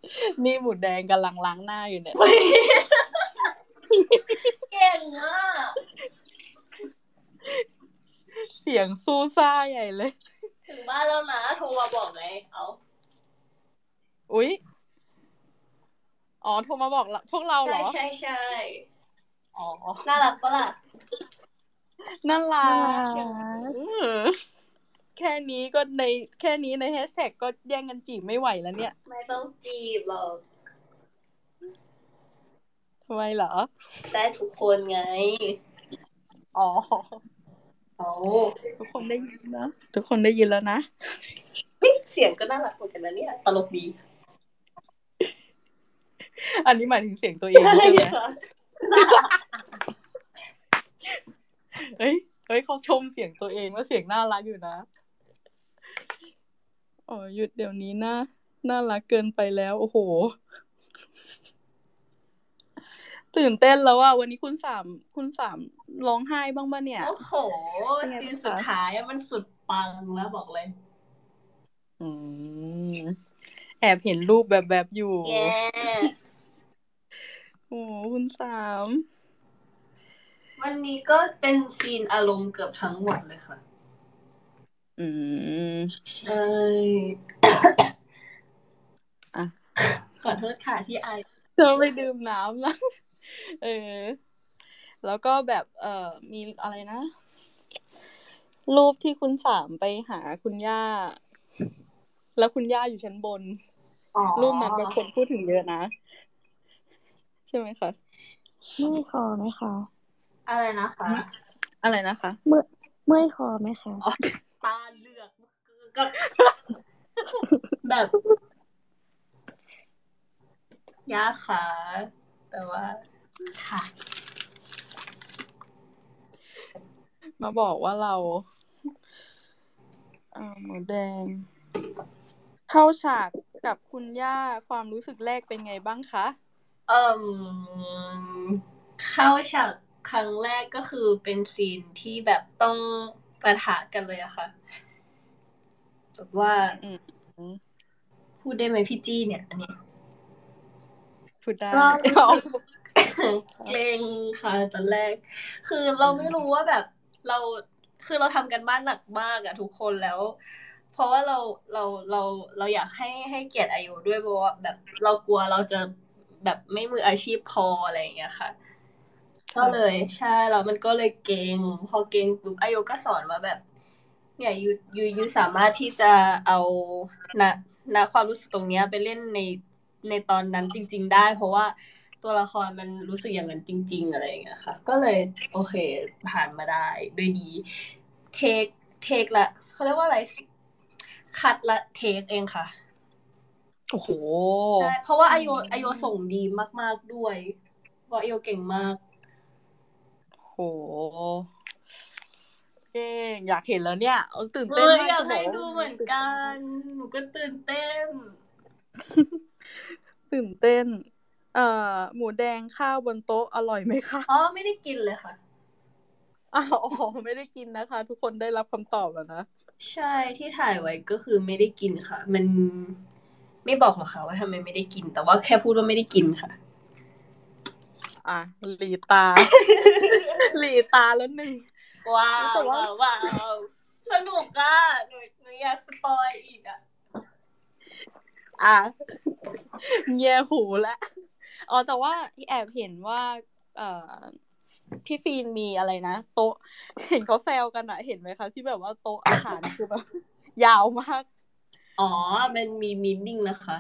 นี่หมูแดงกำลังล้างหน้าอยู่เนี่ยเก่งมากเสียงสู้ซ่าใหญ่เลยถึงบ้านแล้วนะโทรมาบอกไงเอาอุ๊ยอ๋อโทรมาบอกพวกเราเหรอใช่อ๋อน่ารักปะล่ะน่ารัน่าก รักแค่นี้ในแฮชแท็กก็แย่งกันจีบไม่ไหวแล้วเนี่ยไม่ต้องจีบหรอกทำไมเหรอได้ทุกคนไงอ๋อเอาทุกคนได้ยินนะทุกคนได้ยินแล้วนะเสียงก็น่ารักเหมือนกันนะเนี่ยตลกดีอันนี้หมายถึงเสียงตัวเองใช่ไหมค่ะเฮ้ยเขาชมเสียงตัวเองว่าเสียงน่ารักอยู่นะอ๋อหยุดเดี๋ยวนี้น่ารักเกินไปแล้วโอ้โหตื่นเต้นแล้วว่าวันนี้คุณสามร้องไห้บ้างป่ะเนี่ยโอ้โหซีนสุดท้ายมันสุดปังแล้วบอกเลยแอบเห็นรูปแบบอยู่แย่โอ้คุณสามวันนี้ก็เป็นซีนอารมณ์เกือบทั้งหมดเลยค่ะใช่อ่ะขอโทษค่ะที่ไอเธอไปดื่มน้ำนะแล้วก็แบบมีอะไรนะ รูปที่คุณสามไปหาคุณย่า แล้วคุณย่าอยู่ชั้นบน รูปนั้นเป็นคนพูดถึงเยอะนะ ใช่ไหมคะเมื่อยคอไหมคะอะไรนะคะอะไรนะคะเมื่อยคอไหมคะตาเลือกก็แบบย่าค่ะแต่ว่าค่ะมาบอกว่าเราหมูแดง เข้าฉากกับคุณย่าความรู้สึกแรกเป็นไงบ้างคะเข้าฉากครั้งแรกก็คือเป็นซีนที่แบบต้องปะทะกันเลยอะค่ะแบบว่าพูดได้ไหมพี่จี้เนี่ยอันนี้พูดได้ก็รู้สึกเกรงค่ะตอนแรกคือเราไม่รู้ว่าแบบเราทำกันบ้านหนักมากอะทุกคนแล้ว เพราะว่าเราอยากให้เกียรติอายุด้วยเพราะว่าแบบเรากลัวเราจะแบบไม่มืออาชีพพออะไรอย่างเงี้ยค่ะ ก็เลยใช่แล้วมันก็เลยเก่งพอเก่งปุ๊บอายุก็สอนว่าแบบ เนี่ยยูสามารถที่จะเอาณความรู้สึกตรงเนี้ยไปเล่นในตอนนั้นจริง ๆ ได้ เพราะว่าตัวละครมันรู้สึกอย่างนั้นจริง ๆ อะไรอย่างเงี้ยค่ะ ก็เลยโอเคผ่านมาได้ด้วยดีเทคละเขาเรียกว่าอะไรคัดละเทคเองค่ะโอ้โหใช่เพราะว่าอายุส่งดีมากๆด้วยเพราะอายุเก่งมากโหเก่งอยากเห็นแล้วเนี่ยตื่นเต้นมากอยากจะบให้อกว่าดูเหมือนกันหนูก็ตื่นเต้นตื่นเต้นหมูแดงข้าวบนโต๊ะอร่อยไหมคะอ๋อไม่ได้กินเลยค่ะอ๋อไม่ได้กินนะคะ ทุกคนได้รับคำตอบแล้วนะใช่ที่ถ่ายไว้ก็คือไม่ได้กินค่ะ มันไม่บอกหรอกค่ะว่าทำไมไม่ได้กิน แต่ว่าแค่พูดว่าไม่ได้กินค่ะหลีตา หลีตาแล้วหนึ่งว้าแต่วว่าว้าวสนุกอ่ะหนูอยากสปอยอีกอ่ะแย่หูแล้วแต่ว่าแอบเห็นว่าพี่ฟีนมีอะไรนะโต๊ะเห็นเขาแซวกันอะเห็นไหมคะที่แบบว่าโต๊ะอาหารคือแบบ ยาวมากอ๋อมันมีมีนิ่งนะคะ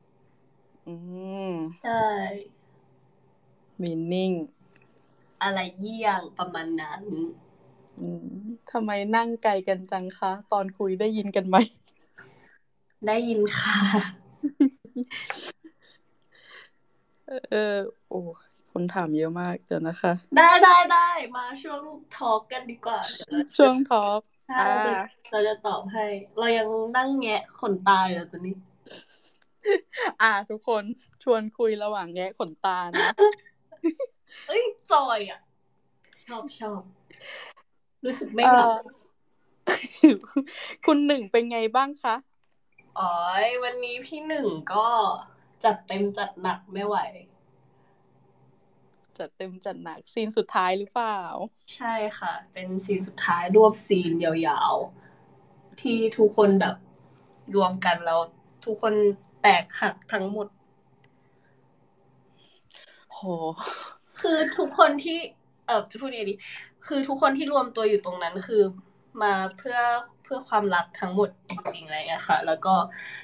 ใช่มีนิ่งอะไรเยี่ยงประมาณนั้นทำไมนั่งไกลกันจังคะตอนคุยได้ยินกันไหมได้ยินค่ะโอ้คนถามเยอะมากเดี๋ยวนะคะได้มาช่วงทอล์กกันดีกว่าช่วงทอล์กใช่เราจะตอบให้ เรายังนั่งแงะขนตาอยู่ตอนนี้ทุกคนชวนคุยระหว่างแงะขนตานะเอ้ยจอยอ่ะ ชอบรู้สึกไม่เหงาคุณหนึ่งเป็นไงบ้างคะอ๋อวันนี้พี่หนึ่งก็จัดเต็มจัดหนักไม่ไหวจัดเต็มจัดหนักซีนสุดท้ายหรือเปล่าใช่ค่ะเป็นซีนสุดท้ายรวบซีนยาวๆที่ทุกคนแบบรวมกันแล้วทุกคนแตกหักทั้งหมดโหคือทุกคนที่จะพูดยังไงดีคือทุกคนที่รวมตัวอยู่ตรงนั้นคือมาเพื่อความรักทั้งหมดจริงๆอะไรอย่างเงี้ยค่ะแล้วก็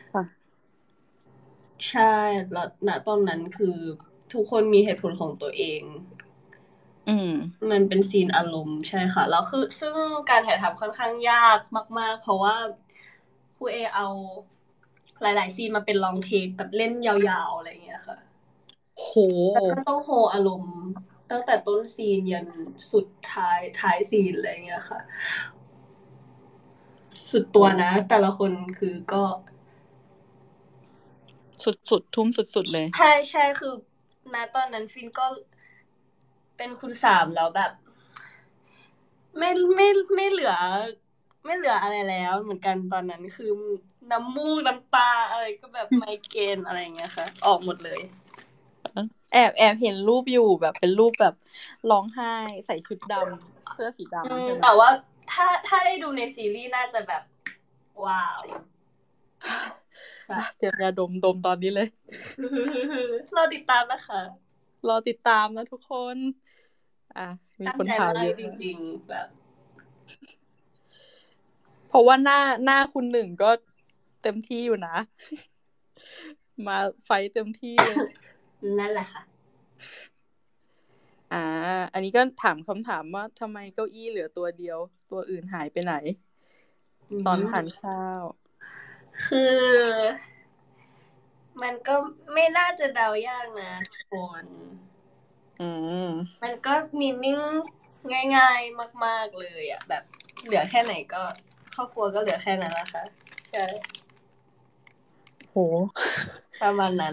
ใช่แล้วณตอนนั้นคือทุกคนมีเหตุผลของตัวเองมันเป็นซีนอารมณ์ใช่ค่ะแล้วคือซึ่งการถ่ายทำค่อนข้างยากมากๆเพราะว่าครูเอเอาหลายๆซีนมาเป็นลองเทคแบบเล่นยาวๆอะไรอย่างเงี้ยค่ะโหแล้วก็ต้องโฮอารมณ์ตั้งแต่ต้นซีนยันสุดท้ายซีนอะไรอย่างเงี้ยค่ะสุดตัวนะแต่ละคนคือก็สุดทุ่มสุดเลยใช่คือณตอนนั้นฟินก็เป็นคุณสามแล้วแบบไม่เหลืออะไรแล้วเหมือนกันตอนนั้นคือน้ำมูกน้ำตาอะไรก็แบบไมเกรนอะไรอย่างเงี้ยค่ะออกหมดเลยแอบเห็นรูปอยู่แบบเป็นรูปแบบร้องไห้ใส่ชุดดำเสื้อสีดำแต่ว่าถ้าได้ดูในซีรีส์น่าจะแบบว้าวเตรียมยาดมตอนนี้เลยรอติดตามนะคะรอติดตามนะทุกคนมีคนถามเยอะจริงๆแบบเพราะว่าหน้าคุณหนึ่งก็เต็มที่อยู่นะมาไฟเต็มที่เลยนั่นแหละค่ะอันนี้ก็ถามคำถามว่าทำไมเก้าอี้เหลือตัวเดียวตัวอื่นหายไปไหนตอนทานข้าวคือมันก็ไม่น่าจะเดายากนะทุกคนมันก็มีนิ่งง่ายๆมากๆเลยอ่ะแบบเหลือแค่ไหนก็ครอบครัวก็เหลือแค่นั้นนะคะใช่โหประมาณนั้น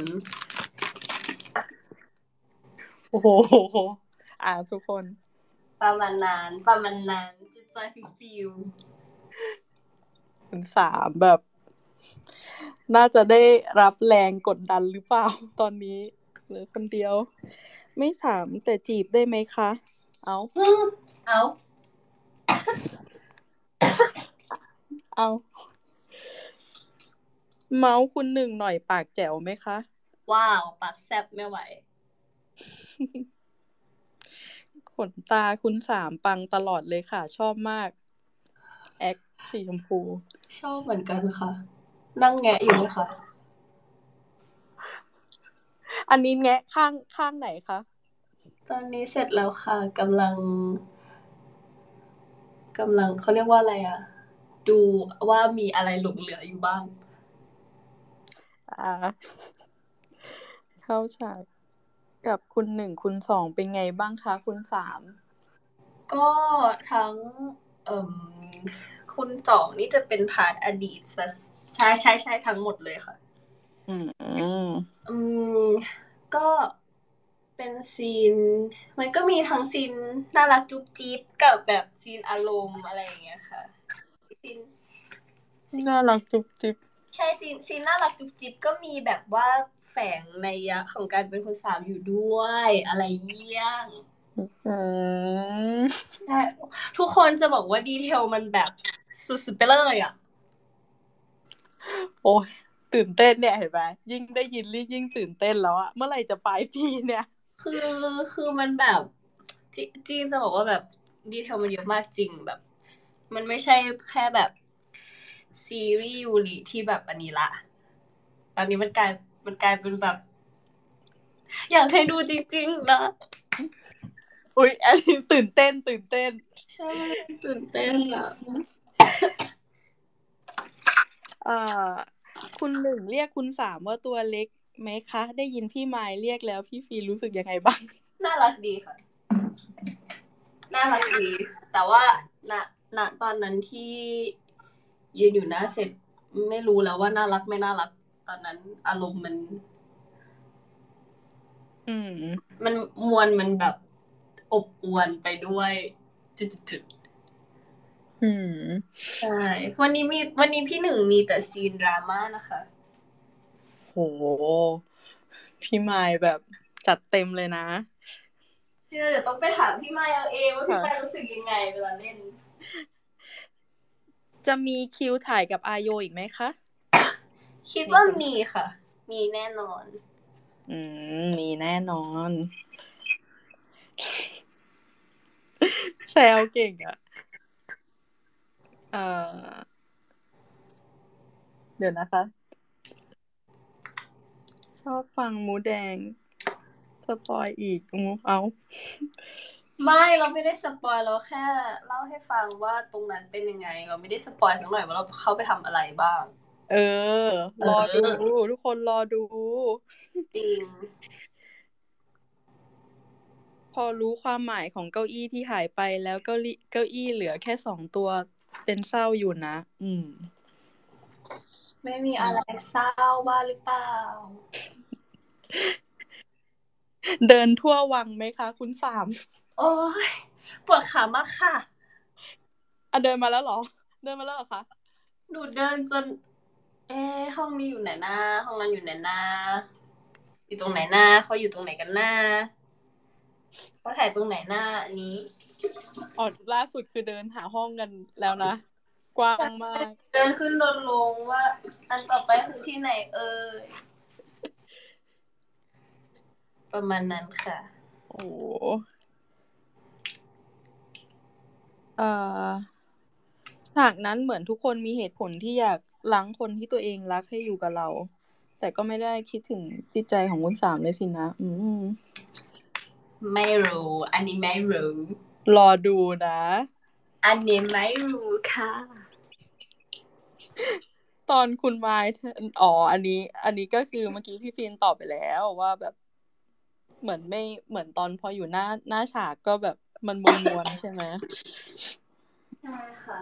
โอ้โหทุกคนประมาณนั้นจิตใจฟิวคุณสามแบบน่าจะได้รับแรงกดดันหรือเปล่าตอนนี้หรือคนเดียวไม่ถามแต่จีบได้ไหมคะเอาเมาส์คุณหนึ่งหน่อยปากแจ๋วไหมคะว้าวปากแซ่บไม่ไหวขนตาคุณสามปังตลอดเลยค่ะชอบมากแอคสีชมพูชอบเหมือนกันค่ะนั่งแงะอยู่เลยค่ะอันนี้แงะข้างไหนคะตอนนี้เสร็จแล้วค่ะกำลังเขาเรียกว่าอะไรอ่ะดูว่ามีอะไรหลงเหลืออยู่บ้างเข้าฉากกับคุณหนึ่งคุณสองเป็นไงบ้างคะคุณสามก็ทั้งคุณสองนี่จะเป็นพาร์ทอดีตใช่ทั้งหมดเลยค่ะก็เป็นซีนมันก็มีทั้งซีนน่ารักจุ๊บจิ๊บกับแบบซีนอารมณ์อะไรอย่างเงี้ยค่ะซีนน่ารักจุ๊บจิ๊บใช่ซีนน่ารักจุ๊บจิ๊บก็มีแบบว่าแฝงนัยยะของการเป็นคนสาวอยู่ด้วยอะไรเยี่ยงใช่ทุกคนจะบอกว่าดีเทลมันแบบสุดๆไปเลยอ่ะโอ้ยตื่นเต้นเนี่ยเห็นไหมยิ่งได้ยินยิ่งตื่นเต้นแล้วอะเมื่อไหร่จะปลายปีเนี่ยคือมันแบบจริงจะบอกว่าแบบดีเทลมันเยอะมากจริงแบบมันไม่ใช่แค่แบบซีรีส์ยูริที่แบบอันนี้ละตอนนี้มันกลายเป็นแบบอยากให้ดูจริงๆนะอุ๊ยอันนี้ตื่นเต้นใช่ตื่นเต้นอ่ะคุณหนึ่งเรียกคุณสามว่าตัวเล็กไหมคะได้ยินพี่ไมล์เรียกแล้วพี่ฟีรู้สึกยังไงบ้างน่ารักดีค่ะน่ารักดีแต่ว่าณตอนนั้นที่ยืนอยู่หน้าเสร็จไม่รู้แล้วว่าน่ารักไม่น่ารักตอนนั้นอารมณ์มันมวลมันแบบอบอวลไปด้วยจุดใช่วันนี้พี่หนึ่งมีแต่ซีนดราม่านะคะโหพี่ไมค์แบบจัดเต็มเลยนะเดี๋ยวต้องไปถามพี่ไมค์เอาเองว่าพี่ไมค์รู้สึกยังไงเวลาเล่นจะมีคิวถ่ายกับอาโยอีกไหมคะคิดว่ามีค่ะมีแน่นอนมีแน่นอนแซวเก่งอ่ะเดี๋ยวนะคะชอบฟังหมูแดงสปอยอีกเอาไม่เราไม่ได้สปอยเราแค่เล่าให้ฟังว่าตรงนั้นเป็นยังไงเราไม่ได้สปอยสักหน่อยว่าเราเข้าไปทำอะไรบ้างรอดูทุกคนรอดูจริงพอรู้ความหมายของเก้าอี้ที่หายไปแล้วเก้าอี้เหลือแค่2 ตัวเป็นเศร้าอยู่นะไม่มีอะไรเศร้าบ้างหรือเปล่าเดินทั่ววังไหมคะคุณสามโอ้ยปวดขามากค่ะเดินมาแล้วเหรอเดินมาแล้วเหรอคะหนูเดินจนห้องนี้อยู่ไหนนะห้องนั้นอยู่ไหนนะอยู่ตรงไหนนะเขาอยู่ตรงไหนกันนะเขาถ่ายตรงไหนหน้าอันนี้ล่าสุดคือเดินหาห้องกันแล้วนะกว้างมากเดินขึ้นเดินลงว่าอันต่อไปคือที่ไหนประมาณนั้นค่ะโอ้ฉากนั้นเหมือนทุกคนมีเหตุผลที่อยากล้างคนที่ตัวเองรักให้อยู่กับเราแต่ก็ไม่ได้คิดถึงจิตใจของคุณสามเลยสินะไม่รู้อันนี้ไม่รู้รอดูนะอันนี้ไม่รู้ค่ะตอนคุณไมค์อันนี้ก็คือเมื่อกี้พี่ฟินตอบไปแล้วว่าแบบเหมือนไม่เหมือนตอนพออยู่หน้าฉากก็แบบมันมวนๆใช่ไหมใช่ค่ะ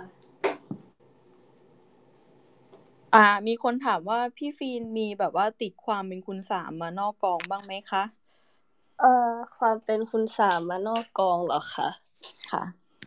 มีคนถามว่าพี่ฟินมีแบบว่าติดความเป็นคุณสามมานอกกองบ้างไหมคะความเป็นคุณสามมานอกกองเหรอคะค่ะ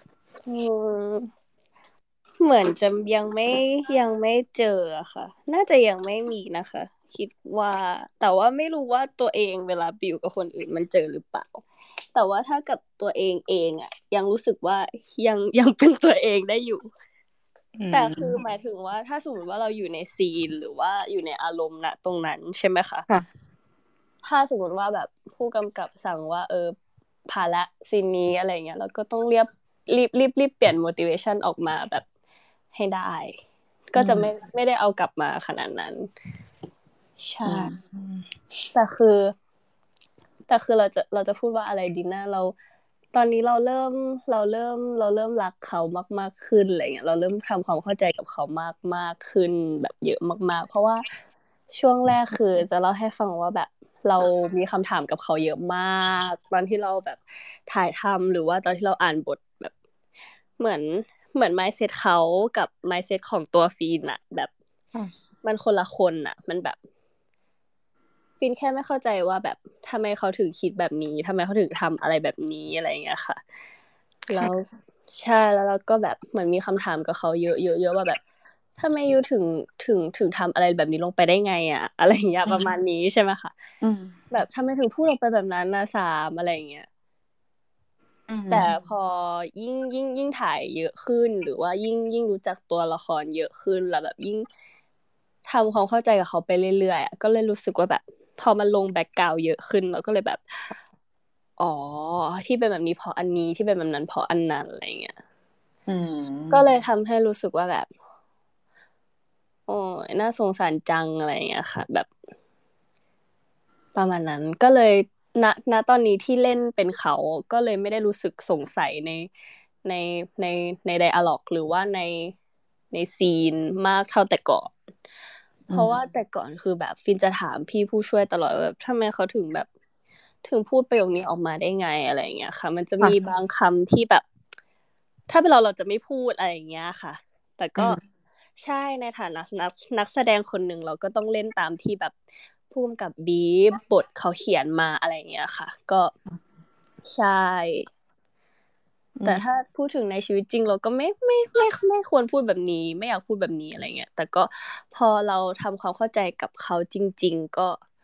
เหมือนจะยังไม่เจอค่ะน่าจะยังไม่มีนะคะคิดว่าแต่ว่าไม่รู้ว่าตัวเองเวลาไปอยู่กับคนอื่นมันเจอหรือเปล่าแต่ว่าถ้ากับตัวเองอ่ะยังรู้สึกว่ายังเป็นตัวเองได้อยู่แต่คือหมายถึงว่าถ้าสมมติว่าเราอยู่ในซีนหรือว่าอยู่ในอารมณ์ณตรงนั้นใช่ไหมคะถ้าสมมติว่าแบบผู้กำกับสั่งว่าผ่านละซีนนี้อะไรเงี้ยแล้วก็ต้องรีบเปลี่ยน motivation ออกมาแบบให้ได้ก็จะไม่ได้เอากลับมาขนาดนั้นใช่แต่คือเราจะพูดว่าอะไรดีนะตอนนี้เราเริ่มรักเขามากๆขึ้นอะไรเงี้ยเราเริ่มทำความเข้าใจกับเขามากขึ้นแบบเยอะมากๆเพราะว่าช่วงแรกคือจะเล่าให้ฟังว่าแบบเรามีคำถามกับเขาเยอะมากตอนที่เราแบบถ่ายทำหรือว่าตอนที่เราอ่านบทแบบเหมือน mindset เขากับ mindset ของตัวฟีนอะแบบมันคนละคนอะมันแบบฟินแค่ไม่เข้าใจว่าแบบทำไมเขาถึงคิดแบบนี้ทำไมเขาถึงทำอะไรแบบนี้อะไรอย่างเงี้ยค่ะแล้วใช่แล้วเราก็แบบเหมือนมีคำถามกับเขาเยอะว่าแบบทำไมยูถึงทำอะไรแบบนี้ลงไปได้ไงอะอะไรอย่างเงี้ยประมาณนี้ใช่ไหมคะแบบทำไมถึงพูดลงไปแบบนั้นนะสามอะไรอย่างเงี้ยแต่พอยิ่งถ่ายเยอะขึ้นหรือว่ายิ่งรู้จักตัวละครเยอะขึ้นแล้วแบบยิ่งทำความเข้าใจกับเขาไปเรื่อยๆก็เลยรู้สึกว่าแบบพอมันลงแบ็คกราวด์เยอะขึ้นแล้วก็เลยแบบอ๋อที่เป็นแบบนี้เพราะอันนี้ที่เป็นแบบนั้นเพราะอันนั้นอะไรเงี้ยก็เลยทำให้รู้สึกว่าแบบโอ้น่าสงสารจังอะไรเงี้ยค่ะแบบประมาณนั้นก็เลยณตอนนี้ที่เล่นเป็นเขาก็เลยไม่ได้รู้สึกสงสัยในในในไดอะล็อกหรือว่าในซีนมากเท่าแต่ก่อนเพราะว่าแต่ก่อนคือแบบฟินจะถามพี่ผู้ช่วยตลอดแบบทำไมเขาถึงพูดประโยคนี้ออกมาได้ไงอะไรอย่างเงี้ยค่ะมันจะมีบางคำที่แบบถ้าเป็นเราจะไม่พูดอะไรอย่างเงี้ยค่ะแต่ก็ใช่ในฐานะนักแสดงคนหนึ่งเราก็ต้องเล่นตามที่แบบผู้กำกับบีบบทเขาเขียนมาอะไรอย่างเงี้ยค่ะก็ใช่แต่ถ้าพูดถึงในชีวิตจริงเราก็ไม่ควรพูดแบบนี้ไม่อยากพูดแบบนี้อะไรเงี้ยแต่ก็พอเราทำความเข้าใจกับเขาจริงๆก็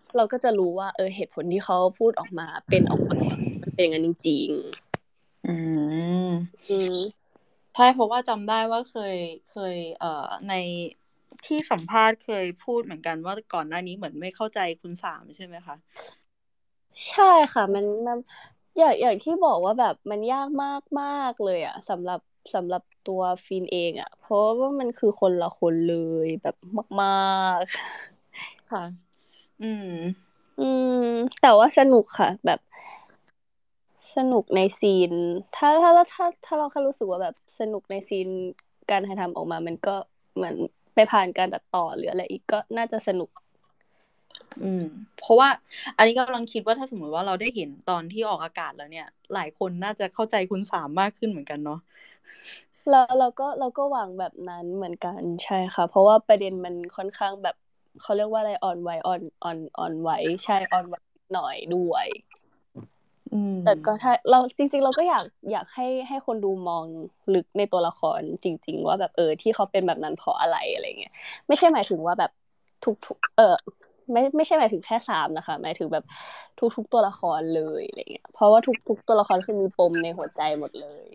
เราก็จะรู้ว่าเหตุผลที่เขาพูดออกมาเป็นออกมามันเป็นอย่างนั้นจริงอืมๆใช่เพราะว่าจำได้ว่าเคยในที่สัมภาษณ์เคยพูดเหมือนกันว่าก่อนหน้านี้เหมือนไม่เข้าใจคุณสามใช่ไหมคะใช่ค่ะมันอย่างที่บอกว่าแบบมันยากมากเลยอ่ะสำหรับตัวฟินเองอ่ะเพราะว่ามันคือคนละคนเลยแบบมากๆค่ะ อืมแต่ว่าสนุกค่ะแบบสนุกในซีนถ้าเราแค่รู้สึกว่าแบบสนุกในซีนการถ่ายทำออกมามันก็เหมือนไปผ่านการตัดต่อหรืออะไรอีกก็น่าจะสนุกเพราะว่าอันนี้กำลังคิดว่าถ้าสมมติว่าเราได้เห็นตอนที่ออกอากาศแล้วเนี่ย หลายคนน่าจะเข้าใจคุณสามมากขึ้นเหมือนกันเนาะแล้วเราก็หวังแบบนั้นเหมือนกันใช่ค่ะเพราะว่าประเด็นมันค่อนข้างแบบเขาเรียกว่าอะไรอ่อนไหวใช่อ่อนไหวหน่อยด้วยแต่ก็ถ้าเราจริงๆเราก็อยากให้คนดูมองลึกในตัวละครจริงๆว่าแบบที่เขาเป็นแบบนั้นเพราะอะไรอะไรเงี้ยไม่ใช่หมายถึงว่าแบบทุกไม่ใช่หมายถึงแค่สามนะคะหมายถึงแบบทุกตัวละครเลยอะไรเงี้ยเพราะว่าทุกตัวละครคือมีปมในหัวใจหมดเลย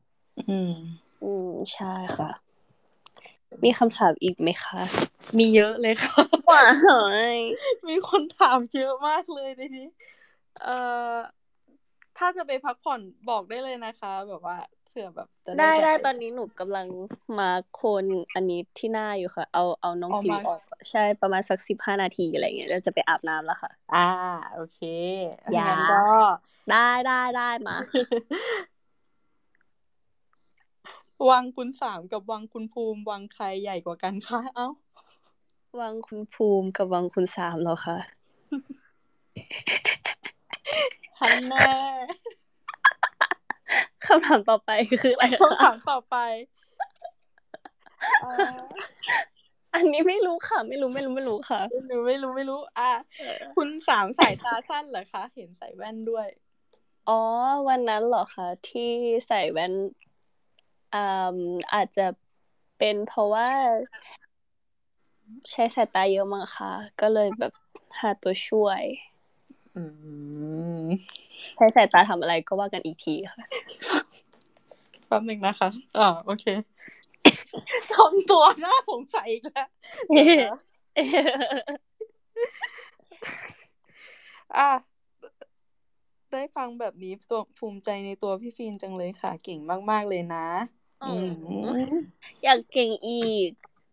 ใช่ค่ะมีคำถามอีกไหมคะมีเยอะเลยค่ะว้ายมีคนถามเยอะมากเลยในนี้ถ้าจะไปพักผ่อนบอกได้เลยนะคะแบบว่าเผื่อแบบจะได้ได้แบบตอนนี้หนูกำลังมาร์คโคนอันนี้ที่หน้าอยู่ค่ะเอาน้องฟิวออกมาออกใช่ประมาณสัก15 นาทีอะไรเงี้ยเราจะไปอาบน้ำแล้วค่ะโอเคอย่างั้นก็ได้มาวังคุณสามกับวังคุณภูมิวังใครใหญ่กว่ากันคะเอ้าวังคุณภูมิกับวังคุณสามแล้วค่ะฮันแน่คำถามต่อไปคืออะไรคะคำถามต่อไปอันนี้ไม่รู้ค่ะไม่รู้ค่ะไม่รู้คุณสามสายตาสั้นเหรอคะเห็นใส่แว่นด้วยอ๋อวันนั้นเหรอคะที่ใส่แว่นอ่าอาจจะเป็นเพราะว่าใช้สายตาเยอะมั้งค่ะก็เลยแบบหาตัวช่วยอืมใช้สายตาทำอะไรก็ว่ากันอีกทีค่ะแป๊บนึงนะคะโอเคทำตัวน่าสงสัยอีกแล้วเดี๋ยวนะอ่ะได้ฟังแบบนี้ตัวภูมิใจในตัวพี่ฟินจังเลยค่ะเก่งมากๆเลยนะอ๋ออืมอยากเก่งอีก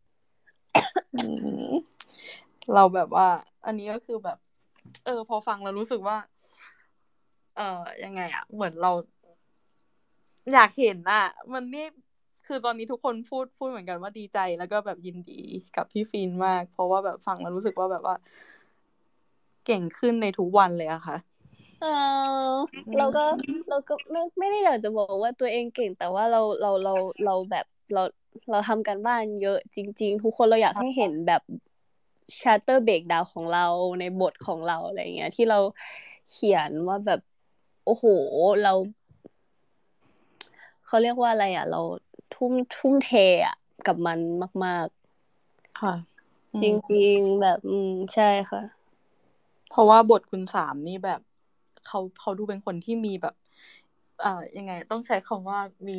เราแบบว่า อันนี้ก็คือแบบ พอฟังแล้วรู้สึกว่า ยังไงอะเหมือนเรา อยากเห็นอะมันนี่คือตอนนี้ทุกคนพูดเหมือนกันว่าดีใจแล้วก็แบบยินดีกับพี่ฟินมาก เพราะว่าแบบฟังแล้วรู้สึกว่าแบบว่า เก่งขึ้นในทุกวันเลยอะค่ะเออเราก็ไม่ได้อยากจะบอกว่าตัวเองเก่งแต่ว่าเราแบบเราทำการบ้านเยอะจริงๆทุกคนเราอยากให้เห็นแบบชาร์เตอร์เบรกดาวของเราในบทของเราอะไรเงี้ยที่เราเขียนว่าแบบโอ้โหเราเขาเรียกว่าอะไรอ่ะเราทุ่มเทอ่ะกับมันมากค่ะๆจริงๆแบบใช่ค่ะเพราะว่าบทคุณสามนี่แบบเขาดูเป็นคนที่มีแบบยังไงต้องใช้คำว่ามี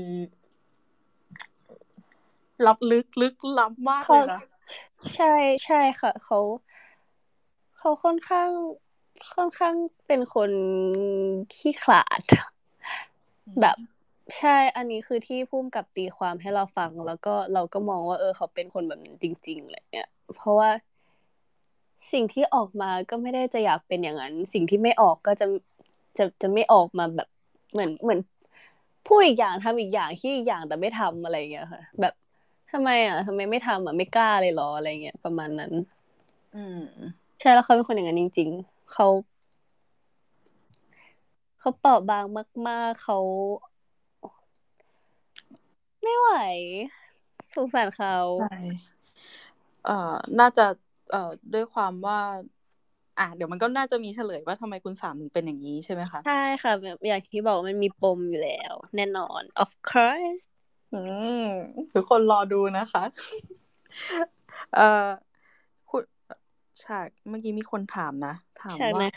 ลับลึกล้ำมากเขาเลยนะใช่ใช่ค่ะเขาค่อนข้างเป็นคนขี้ขลาดแบบใช่อันนี้คือที่พุ่มกับตีความให้เราฟังแล้วก็เราก็มองว่าเขาเป็นคนแบบนั้นจริงๆอะไรเงี้ยเพราะว่าสิ่งที่ออกมาก็ไม่ได้จะอยากเป็นอย่างนั้นสิ่งที่ไม่ออกก็จะไม่ออกมาแบบเหมือนพูดอีกอย่างทำอีกอย่างคิดอีกอย่างแต่ไม่ทำอะไรเงี้ยค่ะแบบทำไมไม่ทำไม่กล้าเลยเหรออะไรเงี้ยประมาณนั้นอืมใช่แล้วเขาเป็นคนอย่างนั้นจริงๆเขาเปราะบางมากๆเขาไม่ไหวสงสารเขาใช่น่าจะด้วยความว่าเดี๋ยวมันก็น่าจะมีเฉลยว่าทำไมคุณสามถึงเป็นอย่างนี้ใช่ไหมคะใช่ค่ะแบบอย่างที่บอกมันมีปมอยู่แล้วแน่นอน of course อืทุกคนรอดูนะคะเอ่อคุณฉากเมื่อกี้มีคนถามนะถามใช่ไหมว่าคะ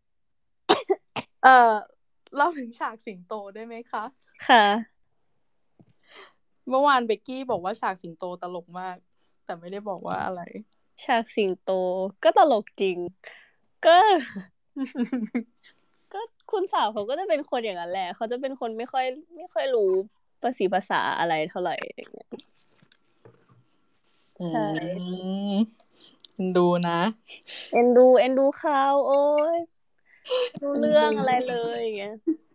เล่าถึงฉากสิงโตได้ไหมคะค่ะเมื่อวานเบกกี้บอกว่าฉากสิงโตตลกมาก แต่ไม่ได้บอกว่าอะไรฉากสิงโตก็ตลกจริง ก็ ก็คุณสาวเขาก็จะเป็นคนอย่างนั้นแหละเขาจะเป็นคนไม่ค่อยรู้ภาษาอะไรเท่าไหร่อย่างเงี้ยใช่ดูนะเอ็นดูเขาโอ้ยไม่รู้เรื่องอะไรเลยอย่างเงี้ย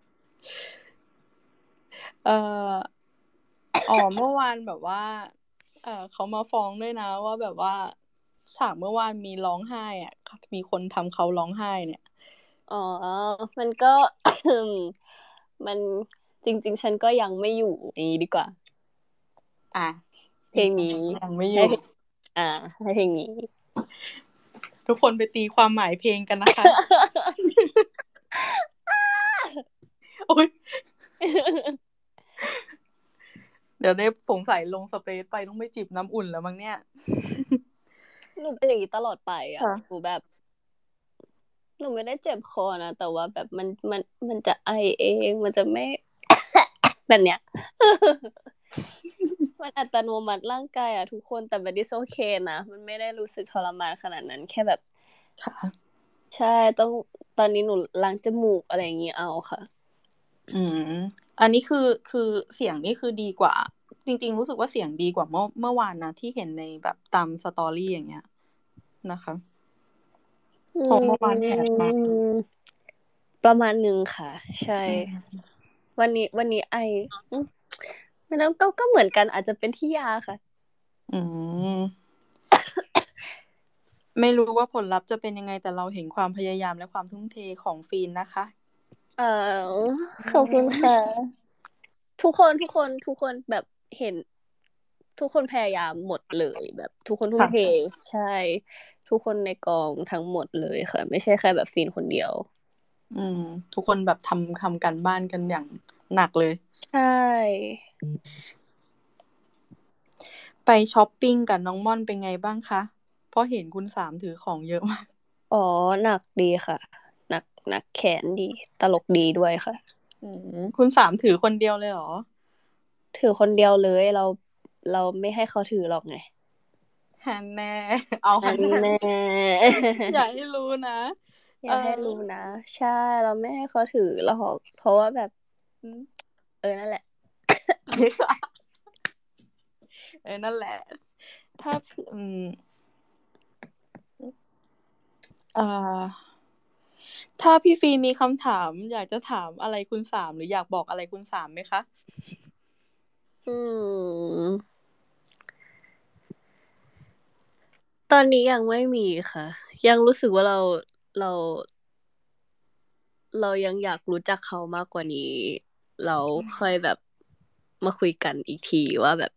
เมื่อวานแบบว่าเขามาฟ้องด้วยนะว่าแบบว่าฉากเมื่อวานมีร้องไห้อ่ะมีคนทำเขาร้องไห้เนี่ยอ๋อ มันก็ มันจริงๆฉันก็ยังไม่อยู่อย่างนี้ดีกว่าอ่ะเพลงนี้ยังไม่อยู่ให้เพลงนี้ทุกคนไปตีความหมายเพลงกันนะคะ โอ๊ย เดี๋ยวได้สงสัยลงสเปซไปต้องไปจิบน้ำอุ่นแล้วมั้งเนี่ยหนูเป็นอย่างนี้ตลอดไปอ่ะค่ะหนูแบบ หนูไม่ได้เจ็บคอนะแต่ว่าแบบมันจะไอเองมันจะไม่ แบบเนี้ย มันอัตโนมัติร่างกายอ่ะทุกคนแต่มันดิสโอเคนะมันไม่ได้รู้สึกทรมานขนาดนั้นแค่แบบค่ะใช่ต้องตอนนี้หนูล้างจมูกอะไรอย่างงี้เอาค่ะอันนี้คือเสียงนี่คือดีกว่า จริงๆรู้สึกว่าเสียงดีกว่าเมื่อวานนะที่เห็นในแบบตามสตอรี่อย่างเงี้ยนะคะเพราะเมื่อวานแหบมากประมาณหนึ่งค่ะ ใช่ วันนี้ไอไม่แล้วก็เหมือนกันอาจจะเป็นที่ยาค่ะอืม ไม่รู้ว่าผลลัพธ์จะเป็นยังไงแต่เราเห็นความพยายามและความทุ่มเทของฟีนนะคะขอบคุณค่ะ ทุกคนแบบเห็น ทุกคนพยายามหมดเลยแบบทุกคนทุ่มเทใช่ ทุกคนในกองทั้งหมดเลยค่ะ ไม่ใช่แค่แบบฟีนคนเดียวทุกคนแบบทำการบ้านกันอย่างหนักเลยใช่ไปช้อปปิ้งกับน้องม่อนเป็นไงบ้างคะเพราะเห็นคุณสามถือของเยอะมากอ๋อหนักดีค่ะ หนักแขนดี ตลกดีด้วยค่ะคุณสามถือคนเดียวเลยเหรอถือคนเดียวเลยเราไม่ให้เขาถือหรอกไงฮันแน่ เอาอัฮันนแน่แน่อย่าให้รู้นะอย่าให้รู้นะ ใช่เราไม่ให้เขาถือหรอกเพราะว่าแบบนั่นแหละนั่นแหละ ถ้าถ้าพี่ฟีมีคำถามอยากจะถามอะไรคุณสามหรืออยากบอกอะไรคุณสามไหมคะตอนนี้ยังไม่มีค่ะ ยังรู้สึกว่าเราเรายังอยากรู้จักเขามากกว่านี้ เราค่อยแบบมาคุยกันอีกทีว่าแบบ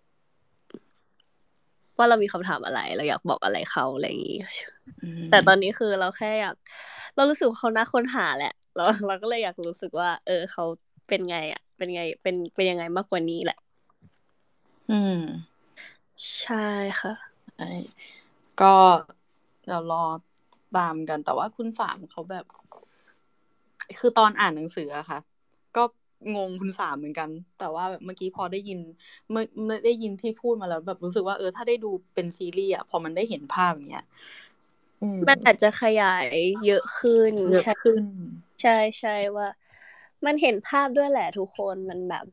ว่าเรามีคำถามอะไรเราอยากบอกอะไรเขาอะไรอย่างนี้แต่ตอนนี้คือเราแค่อยากเรารู้สึกว่าเขาน่าค้นหาแหละเราก็เลยอยากรู้สึกว่าเขาเป็นไงอ่ะเป็นไงเป็นยังไงมากกว่านี้แหละใช่ค่ะก็เดี๋ยวรอตามกันแต่ว่าคุณสามเขาแบบคือตอนอ่านหนังสืออะค่ะก็งงคุณสามเหมือนกันแต่ว่าแบบเมื่อกี้พอได้ยินเมื่อได้ยินที่พูดมาแล้วแบบรู้สึกว่าถ้าได้ดูเป็นซีรีส์อะพอมันได้เห็นภาพอย่างเงี้ยมันอาจจะขยายเยอะขึ้นใช่ว่ามันเห็นภาพด้วยแหละทุกคนมันแบบ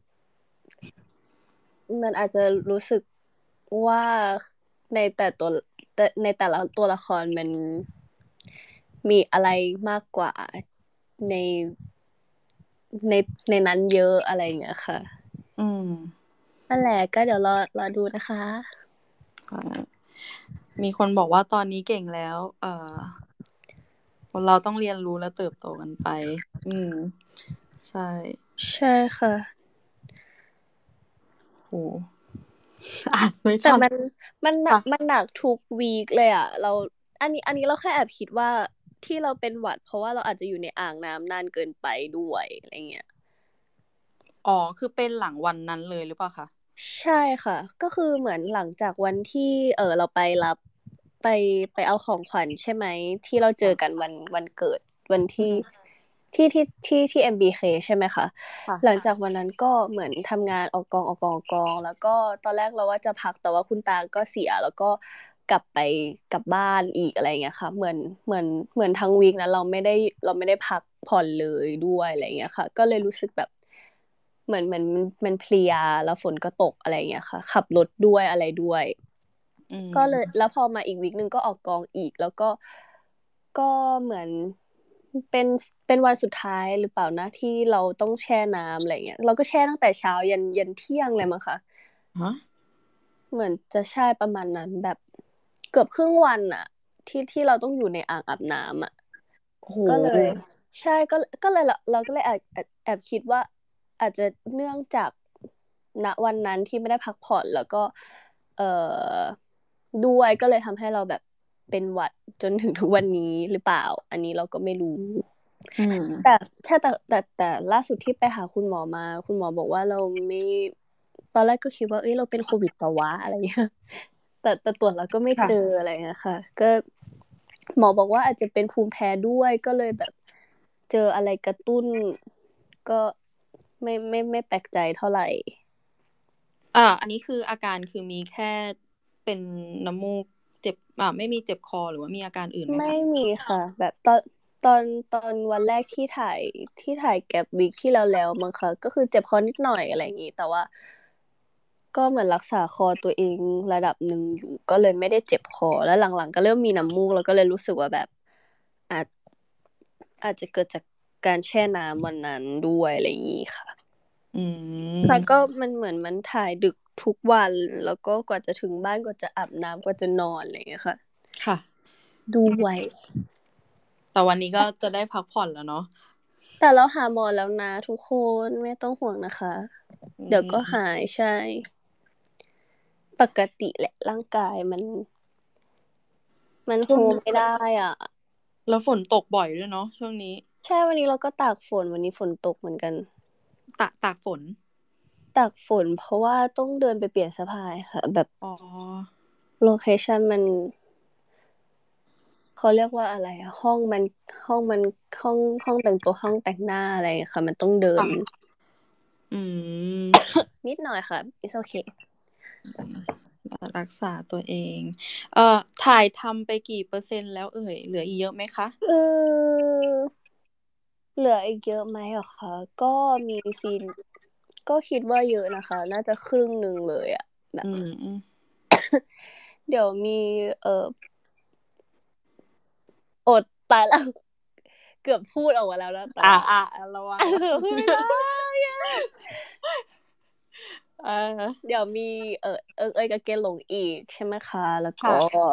มันอาจจะรู้สึกว่าในแต่ละตัวละครมันมีอะไรมากกว่าในในนั้นเยอะอะไรอย่างเงี้ยค่ะนั่นแหละก็เดี๋ยวรอดูนะคะมีคนบอกว่าตอนนี้เก่งแล้วเราต้องเรียนรู้และเติบโตกันไปใช่ค่ะโอ้อ่านไม่ทันแต่มันหนักทุกวีคเลยอ่ะอันนี้เราแค่แอบคิดว่าที่เราเป็นหวัดเพราะว่าเราอาจจะอยู่ในอ่างน้ำนานเกินไปด้วยอะไรเงี้ยคือเป็นหลังวันนั้นเลยหรือเปล่าคะใช่ค่ะก็คือเหมือนหลังจากวันที่เราไปรับไปไปเอาของขวัญใช่ไหมที่เราเจอกันวันเกิดวันที่ MBK ใช่ไหมคะหลังจากวันนั้นก็เหมือนทำงานออกกองแล้วก็ตอนแรกเราว่าจะพักแต่ว่าคุณตาก็เสียแล้วก็กลับบ้านอีกอะไรเงี้ยค่ะเหมือนทั้งวีคนั้นเราไม่ได้พักผ่อนเลยด้วยอะไรเงี้ยค่ะก็เลยรู้สึกแบบเหมือนมันเพลียแล้วฝนก็ตกอะไรเงี้ยค่ะขับรถด้วยอะไรด้วยก็เลยแล้วพอมาอีกวีคนึงก็ออกกองอีกแล้วก็เหมือนเป็นเป็นวันสุดท้ายหรือเปล่านะที่เราต้องแช่น้ำอะไรเงี้ยเราก็แช่ตั้งแต่เช้ายันเที่ยงเลยมั้งคะเหมือนจะใช่ประมาณนั้นแบบเกือบครึ่งวันอะที่เราต้องอยู่ในอ่างอาบน้ำอะก็เลยใช่ก็เลยเราก็เลยแอบคิดว่าอาจจะเนื่องจากณวันนั้นที่ไม่ได้พักผ่อนแล้วก็เอ่อด้วยก็เลยทำให้เราแบบเป็นหวัดจนถึงทุกวันนี้หรือเปล่าอันนี้เราก็ไม่รู้แต่ใช่แต่ล่าสุดที่ไปหาคุณหมอมาคุณหมอบอกว่าเราไม่ตอนแรกก็คิดว่าเอ้ยเราเป็นโควิดปะวะอะไรเงี้ยแต่ตรวจแล้วก็ไม่เจออะไรเงี้ยค่ะก็หมอบอกว่าอาจจะเป็นภูมิแพ้ด้วยก็เลยแบบเจออะไรกระตุ้นก็ไม่แปลกใจเท่าไหร่อันนี้คืออาการคือมีแค่เป็นน้ำมูกเจ็บไม่มีเจ็บคอหรือว่ามีอาการอื่นไหมคะไม่มีค่ะแบบตอนวันแรกที่ถ่ายแก็บวิกที่แล้วมั้งคะก็คือเจ็บคอนิดหน่อยอะไรอย่างงี้แต่ว่าก็เหมือนรักษาคอตัวเองระดับหนึ่งอยู่ก็เลยไม่ได้เจ็บคอแล้วหลังๆก็เริ่มมีน้ำมูกแล้วก็เลยรู้สึกว่าแบบอาจอาจจะเกิดจากการแช่น้ำวันนั้นด้วยอะไรอย่างงี้ค่ะแล้วก็มันเหมือนมันถ่ายดึกทุกวันแล้วก็กว่าจะถึงบ้านกว่าจะอาบน้ำกว่าจะนอนอะไรอย่างเงี้ยค่ะค่ะด้วยแต่วันนี้ก็จะได้พักผ่อนแล้วเนาะแต่เราหาหมอแล้วนะทุกคนไม่ต้องห่วงนะคะเดี๋ยวก็หายใช่ปกติแหละร่างกายมันโฮไม่ได้อ่ะแล้วฝนตกบ่อยด้วยเนาะช่วงนี้ใช่วันนี้เราก็ตากฝนวันนี้ฝนตกเหมือนกันตากฝนเพราะว่าต้องเดินไปเปลี่ยนเสื้อผ้าค่ะแบบโลเคชั่นมันเขาเรียกว่าอะไรอะห้องมันห้องแต่งตัวห้องแต่งหน้าอะไรค่ะมันต้องเดินนิดหน่อยค่ะ it's okay รักษาตัวเองถ่ายทำไปกี่เปอร์เซ็นต์แล้วเหลืออีกเยอะไหมคะเหลืออีกเยอะไหมเหรอคะก็มีซีนก็คิดว่าเยอะนะคะน่าจะครึ่งหนึ่งเลยอะแบบเดี๋ยวมีอดตายแล้วเกือบพูดออกมาแล้วนะแต่ระวังพูดไม่ได้เดี๋ยวมีกับเกณฑ์หลงอีกใช่ไหมคะแล้วก็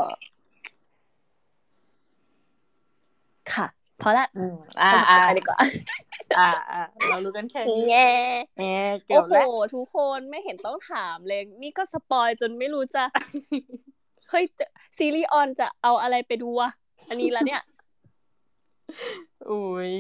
ค่ะพอละไปดีกว่าเรารู้กันแค่นี้แง่เกี่ยวแล้วทุกคนไม่เห็นต้องถามเลยนี่ก็สปอยจนไม่รู้จะเฮ้ยซีรีส์ออนจะเอาอะไรไปดูวะอันนี้แล้วเนี่ยอุ้ย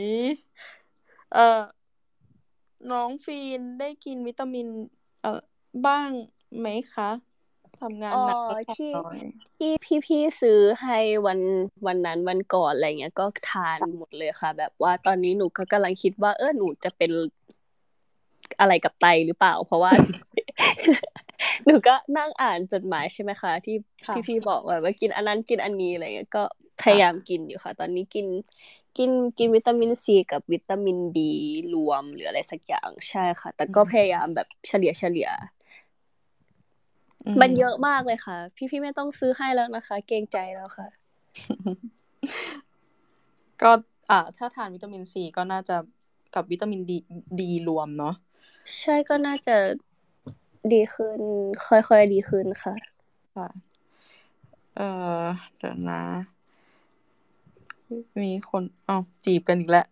น้องฟีนได้กินวิตามินบ้างไหมคะทำงานหนักพักผ่อนน้อยที่พี่ซื้อให้วันนั้นวันก่อนอะไรเงี้ยก็ทานหมดเลยค่ะแบบว่าตอนนี้หนูก็กำลังคิดว่าหนูจะเป็นอะไรกับไตหรือเปล่าเพราะว่า หนูก็นั่งอ่านจดหมายใช่ไหมคะที่พี่บอกว่ากินอันนั้นกินอันนี้อะไรเงี้ยก็พยายามกินอยู่ค่ะตอนนี้กินวิตามินซีกับวิตามินบีรวมหรืออะไรสักอย่างใช่ค่ะแต่ก็พยายามแบบเฉลี่ยมันเยอะมากเลยค่ะพี่ไม่ต้องซื้อให้แล้วนะคะเกรงใจแล้วค่ะก็ถ้าทานวิตามินซีก็น่าจะกับวิตามินดีรวมเนาะใช่ก็น่าจะดีขึ้นค่อยๆดีขึ้นค่ะเดี๋ยวนะมีคนจีบกันอีกแล้ว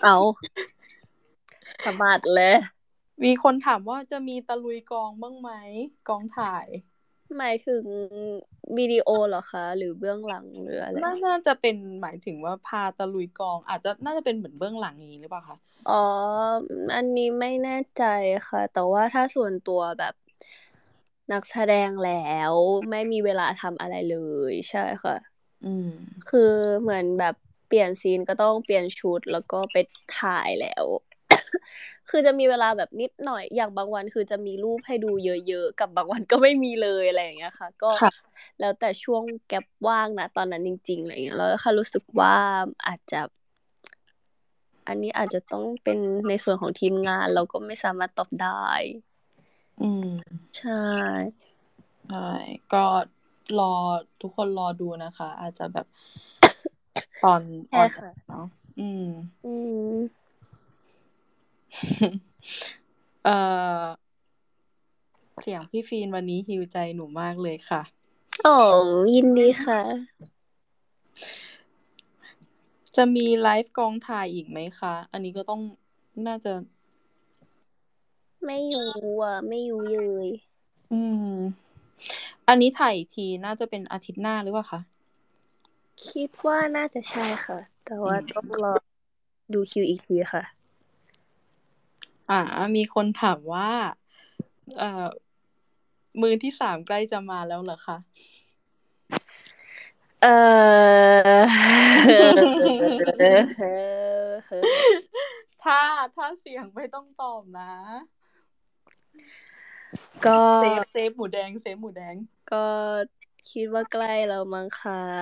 สบายเลยมีคนถามว่าจะมีตะลุยกองบ้างไหมกองถ่ายหมายถึงวิดีโอเหรอคะหรือเบื้องหลังหรืออะไรน่าจะเป็นหมายถึงว่าพาตะลุยกองอาจจะน่าจะเป็นเหมือนเบื้องหลังอย่างนี้หรือเปล่าคะอันนี้ไม่แน่ใจค่ะแต่ว่าถ้าส่วนตัวแบบนักแสดงแล้วไม่มีเวลาทำอะไรเลยใช่ค่ะๆคือเหมือนแบบเปลี่ยนซีนก็ต้องเปลี่ยนชุดแล้วก็ไปถ่ายแล้ว คือจะมีเวลาแบบนิดหน่อยอย่างบางวันคือจะมีรูปให้ดูเยอะๆกับบางวันก็ไม่มีเลยอะไรอย่างเงี้ยค่ะ ก็ค่ะแล้วแต่ช่วงแก็ปว่างนะตอนนั้นจริงๆอะไรเงี้ยแล้วค่ะรู้สึกว่าอาจจะ อันนี้อาจจะต้องเป็นในส่วนของทีมงานเราก็ไม่สามารถตอบได้ ใช่ใช่ก็รอทุกคนรอดูนะคะ อาจจะแบบตอนอใช่อนค่ะเนาะอืมเอ่อเสียงพี่ฟีนวันนี้ฮีลใจหนูมากเลยค่ะอ๋อยินดีค่ะจะมีไลฟ์กองถ่ายอีกไหมคะ อันนี้ก็ต้องน่าจะไม่อยู่ไม่อยู่เลยอันนี้ถ่ายอีกทีน่าจะเป็นอาทิตย์หน้าหรือเปล่าคะคิดว่าน่าจะใช่ค่ะ แต่ว่าต้องรอดูคิวอีกทีค่ะมีคนถามว่า มือที่สามใกล้จะมาแล้วเหรอคะ ถ้าเสียงไม่ต้องตอบนะก็เซฟหมูแดงก็คิดว่าใกล้แล้วมั้งคะ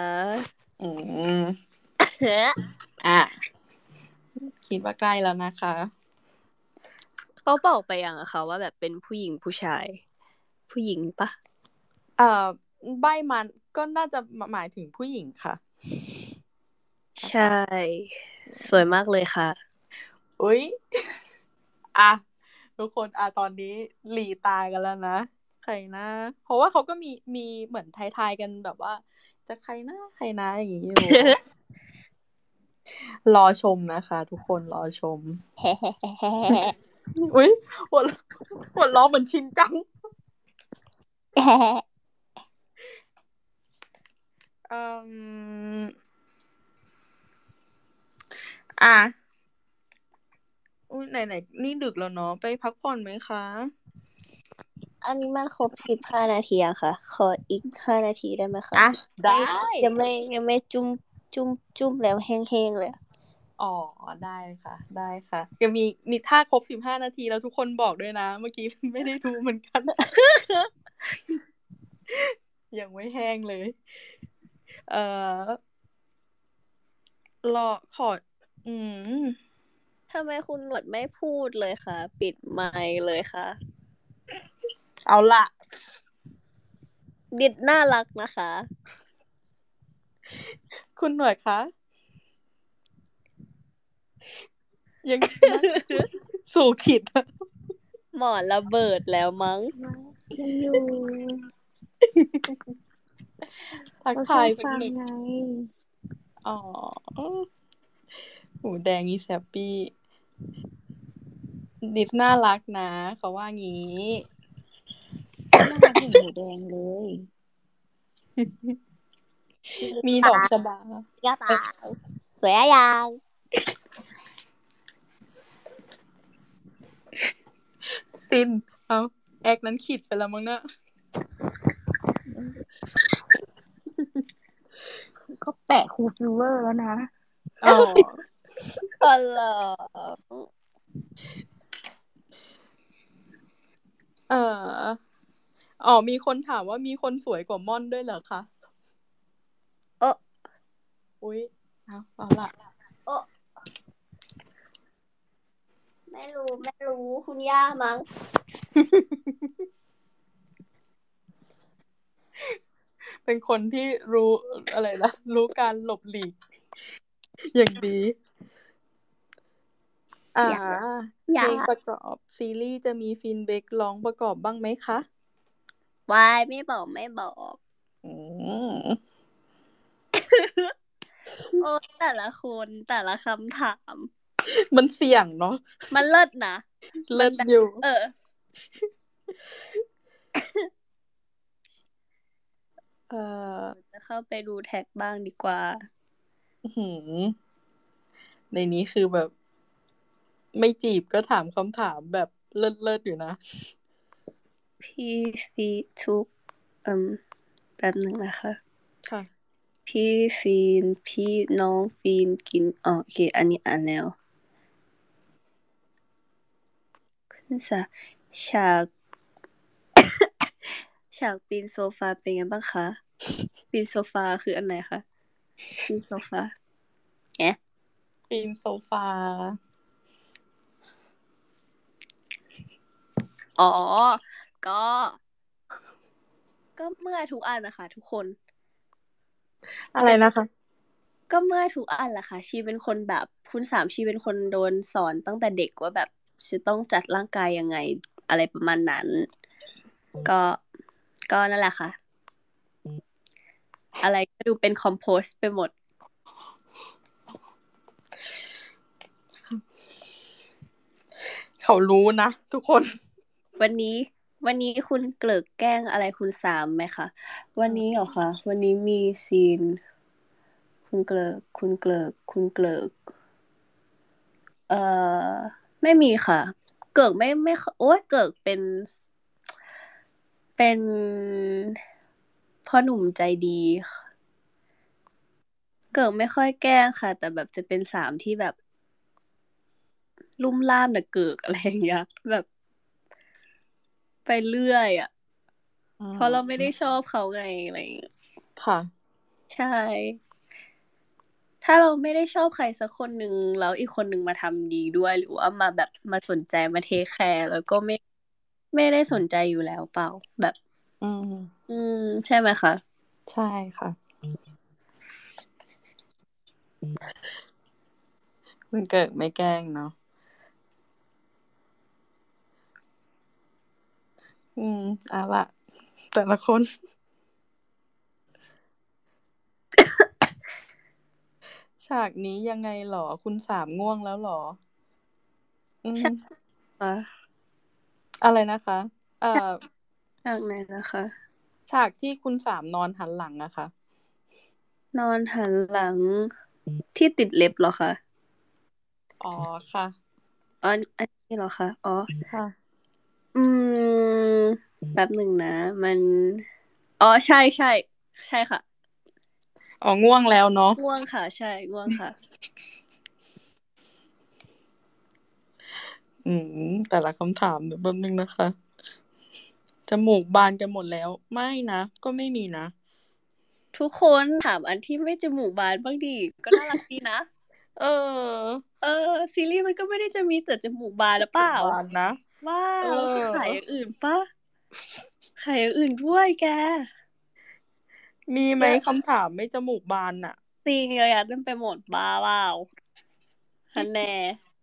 คิดว่าใกล้แล้วนะคะเขาบอกไปยังอะคะว่าแบบเป็นผู้หญิงผู้ชาย ผู้หญิงปะใบมันก็น่าจะหมายถึงผู้หญิงค่ะใช่ สวยมากเลยค่ะอุ๊ย ทุกคนตอนนี้หลีตากันแล้วนะ ใครนะ เพราะว่าเขาก็มีเหมือนทายกันแบบว่า จะใครนะอย่างนี้อยู่ รอชมนะคะ ทุกคนรอชม อุ๊ยหัวเราะเหมือนชินจัง อุ๊ยไหนนี่ดึกแล้วเนาะไปพักผ่อนไหมคะอันนี้มันครบ15 นาทีอะค่ะ ขออีก5 นาทีได้ไหมคะได้ยังไม่จุ้มแล้วแห้งๆเลยได้ค่ะยังมีท่าครบ15 นาทีแล้วทุกคนบอกด้วยนะ เมื่อกี้ไม่ได้ดูเหมือนกัน ยังไม่แห้งเลย รอขอทำไมคุณหนวดไม่พูดเลยคะปิดไมค์เลยค่ะเอาล่ะดิดน่ารักนะคะคุณหนวดคะยัง สู่ขิดหมอนระเบิดแล้วมั้งยังอยู่ทักเราชทาอย บสักฟังหนึ่งไงหมูแดงอีแซปปี้ดิดน่ารักนะเขาว่างี้น่ารักเหมือนหมูแดงเลยมีดอกชบาย่าตาสวยอะยังซินเอาแอกนั้นขิดไปแล้วมั้งนะก็แปะคูลฟิลเวอร์แล้วนะอ๋อเหรอมีคนถามว่ามีคนสวยกว่าม่อนด้วยเหรอคะ อุ๊ยเอาล่ะไม่รู้คุณย่ามั้งเป็นคนที่รู้อะไรนะรู้การหลบหลีก อย่างดี เพลงประกอบซีรีส์จะมีฟินเบคร้องประกอบบ้างไหมคะวายไม่บอกโอ้แต่ละคนแต่ละคำถามมันเสี่ยงเนาะมันเลิศนะเลิศอยู่จะเข้าไปดูแท็กบ้างดีกว่าในนี้คือแบบ ไม่จีบก็ถามคำถามแบบเลิศอยู่นะพี่ฟีทุกแป๊บหนึ่งนะคะค่ะพี่ฟีนพี่น้องฟีนกินโอเคอันนี้อ่านแล้วคุณสาฉาก ฉากปีนโซฟาเป็นไงบ้างคะปีนโซฟาคืออันไหนคะปีนโซฟาปีนโซฟาอ๋อก็เมื่อยทุกอันนะคะทุกคนอะไรนะคะก็เมื่อยทุกอันแหละค่ะชีเป็นคนแบบคุณสามชีเป็นคนโดนสอนตั้งแต่เด็กว่าแบบจะต้องจัดร่างกายยังไงอะไรประมาณนั้นก็นั่นแหละค่ะอะไรก็ดูเป็นคอมโพสไปหมดเขารู้นะทุกคนวันนี้คุณเกลิกแกล้งอะไรคุณสามไหมคะวันนี้เหรอคะวันนี้มีซีนคุณเกลิกไม่มีค่ะเกิกไม่โอ๊ยเกิกเป็นพ่อหนุ่มใจดีเกิกไม่ค่อยแกล้งค่ะแต่แบบจะเป็นสามที่แบบลุ่มล่ามแต่เกิกอะไรอย่างเงี้ยแบบไปเรื่อยอ่ะเพราะเราไม่ได้ชอบเขาไงอะไรอย่างเงี้ยค่ะใช่ถ้าเราไม่ได้ชอบใครสักคนหนึ่งแล้วอีกคนหนึ่งมาทำดีด้วยหรือว่ามาแบบมาสนใจมาเทคแคร์แล้วก็ไม่ได้สนใจอยู่แล้วเปล่าแบบใช่ไหมคะใช่ค่ะคุณเกิดไม่แกล้งเนาะเอาละแต่ละคน ฉากนี้ยังไงหรอคุณสามง่วงแล้วหรอใช่ค่ะอะไรนะคะฉากไหนนะคะฉากที่คุณสามนอนหันหลังอะค่ะนอนหันหลังที่ติดเล็บเหรอคะอ๋อค่ะอ๋ออันนี้เหรอคะอ๋อค่ะอืมแป๊บหนึ่งนะมันอ๋อใช่ค่ะอ๋อง่วงแล้วเนาะง่วงค่ะใช่ง่วงค่ะแต่ละคำถามเดี๋ยวแป๊บนึงนะคะจมูกบานกันหมดแล้วไม่นะก็ไม่มีนะทุกคนถามอันที่ไม่จมูกบานบ้างดิก็น่ารักดีนะเออซีรีส์มันก็ไม่ได้จะมีแต่จมูกบานหรือเปล่าบานนะว่าแล้วจะขายอย่างอื่นปะขายอย่างอื่นด้วยแกมีไหมคำถามไม่จมูกบานน่ะซีเยอะแยะเต็มไปหมดบ้าเปล่าฮันแน่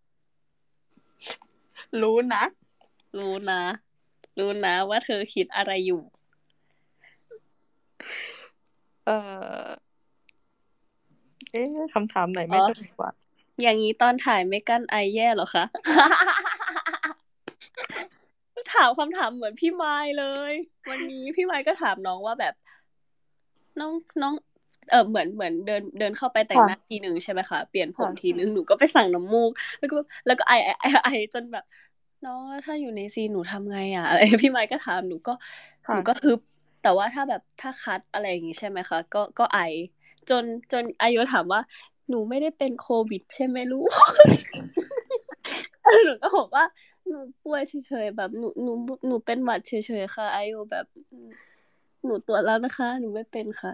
รู้นะรู้นะรู้นะว่าเธอคิดอะไรอยู่เออคำถามไหนไม่จมูกบานอย่างนี้ตอนถ่ายไม่กั้นไอแย่เหรอคะ ถามคำถามเหมือนพี่ไม้เลย วันนี้พี่ไม้ก็ถามน้องว่าแบบน้องเหมือนเดินเข้าไปแต่งหน้าทีหนึ่งใช่ไหมคะเปลี่ยนผมทีนึงหนูก็ไปสั่งน้ำมูกแล้วก็ไอจนแบบน้องถ้าอยู่ในซีนหนูทำไงอ่ะอะไรพี่ไม้ก็ถามหนูก็ฮึบแต่ว่าถ้าแบบถ้าคัดอะไรอย่างงี้ใช่ไหมคะก็ไอจนอายุถามว่าหนูไม่ได้เป็นโควิดใช่ไหมลูก หนูก็บอกว่าหนูป่วยเฉยๆแบบหนูเป็นหวัดเฉยๆค่ะอายุแบบหนูตรวจแล้วนะคะหนูไม่เป็นค่ะ